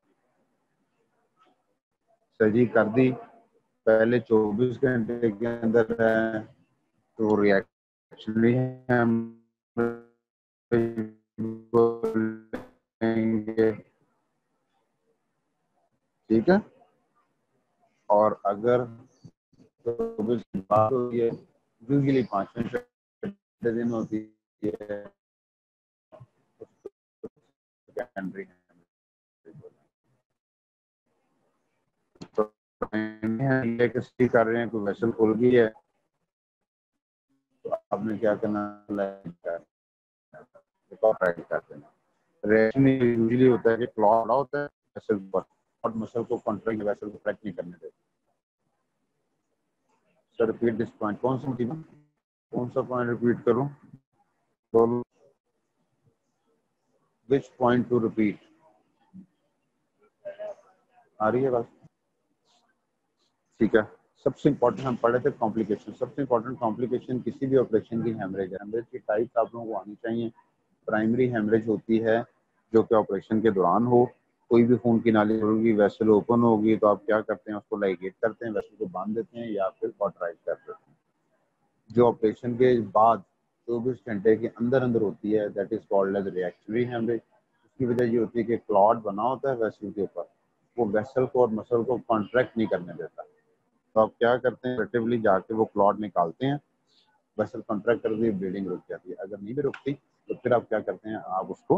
सर्जरी कर दी, पहले 24 घंटे के अंदर है तो रिएक्शनरी बोलेंगे, ठीक है। और अगर 24 बाद होती है, यूजली 5वें दिन होती है, सेकेंडरी तो ये किसी कर रहे हैं, कोई वेसल खुल गई है तो आपने क्या करना, कर देना। रिएक्शन यूजुअली होता है कि क्लॉट होता है वेसल पर, और मसल को कॉन्ट्रैक्ट, वेसल को फ्रैक्ट नहीं करने देते। सर रिपीट दिस पॉइंट, कौन सा मोटिव, कौन सा पॉइंट रिपीट करूं, बोलो, विच पॉइंट टू रिपीट, आ रही है बात, ठीक है। सबसे इंपॉर्टेंट हम पढ़े थे कॉम्प्लिकेशन, सबसे इंपॉर्टेंट कॉम्प्लिकेशन किसी भी ऑपरेशन की हेमरेज है। हेमरेज की टाइप आप लोगों को आनी चाहिए। प्राइमरी हेमरेज होती है जो कि ऑपरेशन के दौरान हो, कोई भी खून की नाली होगी, वेसल ओपन होगी तो आप क्या करते हैं, उसको लाइगेट करते हैं, वेसल को बांध देते हैं या फिर कॉटराइज कर देते हैं। जो ऑपरेशन के बाद 24 घंटे के अंदर अंदर होती है, that is called as reactionary haemorrhage. उसकी वजह ये होती है कि क्लॉट बना होता है वेसल के ऊपर, वो वेसल को और मसल को कॉन्ट्रैक्ट नहीं करने देता। तो आप क्या करते हैं, रिलेटिवली जाके वो क्लॉट निकालते हैं, वेसल कॉन्ट्रैक्ट कर दी, ब्लीडिंग रुक जाती है। अगर नहीं भी रुकती तो फिर आप क्या करते हैं, आप उसको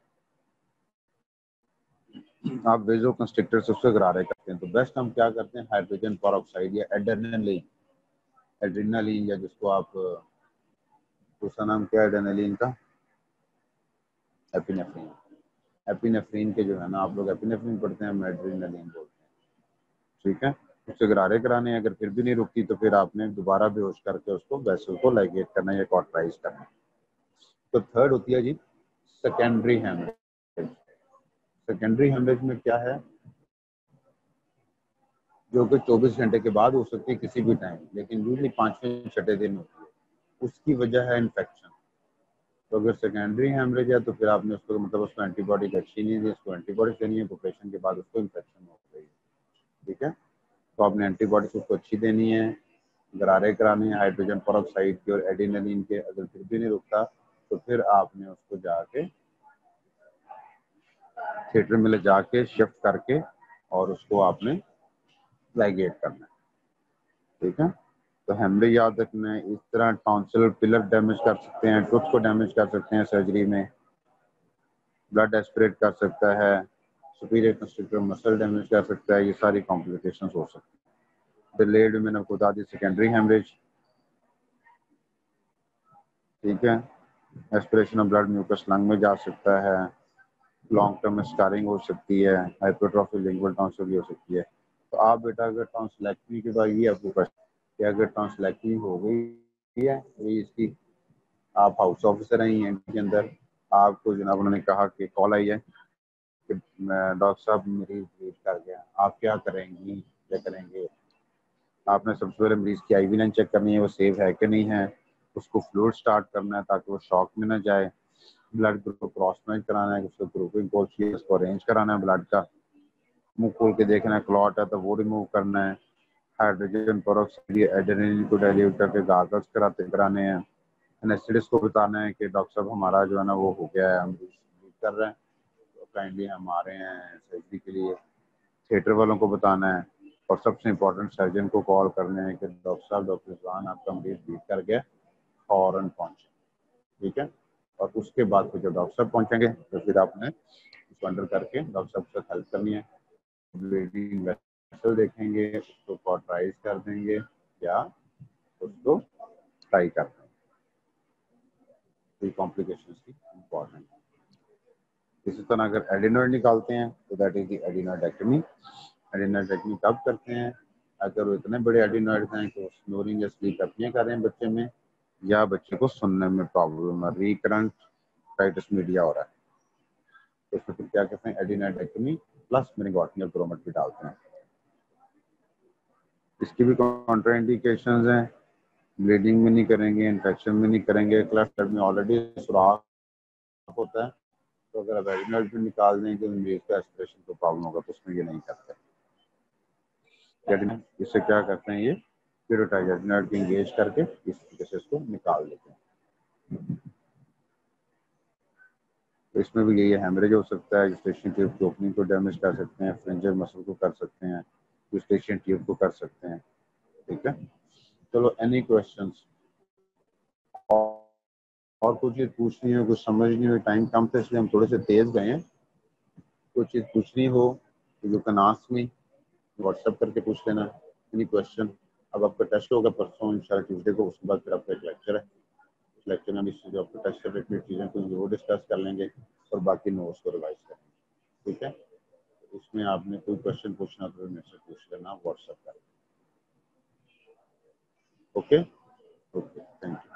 आप वेजो कंस्ट्रिक्टर से उससे गरारे करते हैं। तो बेस्ट हम क्या करते हैं, हाइड्रोजन पेरोक्साइड या एड्रेनालिन, एड्रेनालिन या जिसको आप, उसका नाम क्या है एड्रेनालिन का, एपिनेफ्रिन। एपिनेफ्रिन के जो है ना, आप लोग एपिनेफ्रिन पढ़ते हैं, हम एड्रेनालिन बोलते हैं, ठीक है। उससे गरारे कराने, अगर फिर भी नहीं रुकती तो फिर आपने दोबारा बेहोश करके उसको वेसल को लाइगेट करना या कॉटराइज करना। तो थर्ड होती है जी सेकेंडरी हेमरेज। सेकेंडरी हेमरेज में क्या है, जो कि 24 घंटे के बाद हो सकती है किसी भी टाइम, लेकिन यूजली 5वें छठे दिन होती है। उसकी वजह है इन्फेक्शन। तो अगर सेकेंडरी हेमरेज है तो फिर आपने उसको मतलब उसको एंटीबॉडी अच्छी नहीं दी, उसको एंटीबॉडी देनी है, ऑपरेशन के बाद उसको इन्फेक्शन हो गई, ठीक है। तो आपने एंटीबॉडीज उसको अच्छी देनी है, गरारे कराने हैं हाइड्रोजन पेरोक्साइड के और एडिनालिन के। अगर फिर भी नहीं रुकता तो फिर आपने उसको जाके थिएटर में ले जाके शिफ्ट करके और उसको आपने लाइगेट करना है, ठीक है। तो हेमरेज याद रखना है। इस तरह टॉन्सिल पिलर डैमेज कर सकते हैं, टूथ को डैमेज कर सकते हैं सर्जरी में, ब्लड एस्पिरेट कर सकता है, सुपीरियर कंस्ट्रक्टर मसल डैमेज कर सकता है, ये सारी कॉम्प्लिकेशंस हो सकती है। डिलेड मैंने आपको बता दी सेकेंडरी हेमरेज, ठीक है। Aspiration of blood mucus lung में जा सकता है, लॉन्ग टर्म स्कारिंग हो सकती है, हाइपरट्रॉफी लिंगुअल टॉन्सिल हो सकती है। तो आप बेटा अगर टॉन्सिलेक्टमी के बाद ये आपको क्वेश्चन कि अगर टॉन्सिलेक्टमी हो गई है ये इसकी, आप हाउस ऑफिसर हैं एनटी के अंदर, आपको जनाब उन्होंने कहा कि कॉल आई है कि डॉक्टर साहब मरीज लीव कर गया, आप क्या करेंगी, क्या करेंगे। आपने सबसे पहले मरीज की आईवी लाइन चेक करनी है, वो सेफ है कि नहीं है, उसको फ्लूइड स्टार्ट करना है ताकि वो शॉक में ना जाए, ब्लड ग्रुप क्रॉस मैच कराना है, उसको ग्रुपिंग कोच उसको अरेंज कराना है ब्लड का, मुंह खोल के देखना है, क्लॉट है तो वो रिमूव करना है, हाइड्रोजन पेरोक्साइड एड्रेनलिन को डाइल्यूट करके गागल्स कराने हैं, एनेस्थेटिस्ट को बताना है कि डॉक्टर साहब हमारा जो है ना वो हो गया है, हम ब्लीड कर रहे हैं, तो काइंडली हम आ रहे हैं सर्जरी के लिए। थिएटर वालों को बताना है और सबसे इम्पोर्टेंट सर्जन को कॉल करने हैं कि डॉक्टर साहब, डॉक्टर रिजवान आपका मरीज ब्लीड कर गया, फौरन पहुँचे, ठीक है। और उसके बाद फिर जब डॉक्टर साहब पहुँचेंगे तो फिर आपने उसको अंडर करके डॉक्टर साहब से हेल्प करनी है, ब्लीडिंग वेसल देखेंगे, उसको कॉटराइज कर देंगे या उसको ट्राई कर देंगे, कॉम्प्लिकेशन की इम्पोर्टेंट। इसी तरह अगर एडिनॉइड निकालते हैं तो that is the adenoidectomy. Adenoidectomy कब करते हैं, अगर वो इतने बड़े एडिनॉइड हैं कि स्नोरिंग या स्लीप अपनियाँ कर रहे हैं बच्चे में, या बच्चे को सुनने में प्रॉब्लम है, रिकरेंट टाइटस मीडिया हो रहा है, तो इसमें फिर क्या कहते हैं एडिनॉइडेक्टमी प्लस मेनिंगोटनियल क्रोमेट भी डालते हैं। इसकी भी कॉन्ट्राइंडिकेशंस हैं, ब्लीडिंग में नहीं करेंगे, इन्फेक्शन में नहीं करेंगे, क्लफ्ट में ऑलरेडी सुराख होता है, तो अगर आप एडिनॉइड भी निकाल दें तो मरीज का एस्पिरेशन को प्रॉब्लम होगा, तो उसमें ये नहीं करते। इससे क्या करते हैं ये प्यूरिटाइज एडिनॉइड को इंगेज करके इस तरीके से इसको निकाल देते हैं। तो इसमें भी यही हेमरेज हो सकता है, यूस्टेशियन ट्यूब की ओपनिंग को डैमेज कर सकते हैं, फ्रिंजर मसल को कर सकते हैं, यूस्टेशियन ट्यूब को कर सकते हैं, ठीक है। चलो एनी क्वेश्चंस और कुछ चीज पूछनी हो, कुछ समझनी हो, टाइम कम था इसलिए हम थोड़े से तेज गए हैं, कुछ चीज पूछनी हो तो you can ask me, WhatsApp करके पूछ लेना एनी क्वेश्चन। अब आपका टेस्ट होगा परसों इंशाल्लाह ट्यूसडे को, उसके बाद फिर आपका एक लेक्चर है, उस लेक्चर में इस जो आपका टेस्ट से रिलेटेड चीज़ें कुछ वो डिस्कस कर लेंगे और बाकी नोट्स को रिवाइज करेंगे, ठीक है। इसमें आपने कोई क्वेश्चन पूछना तो मेरे से पूछ लेना व्हाट्सएप कर। Okay okay, thank you.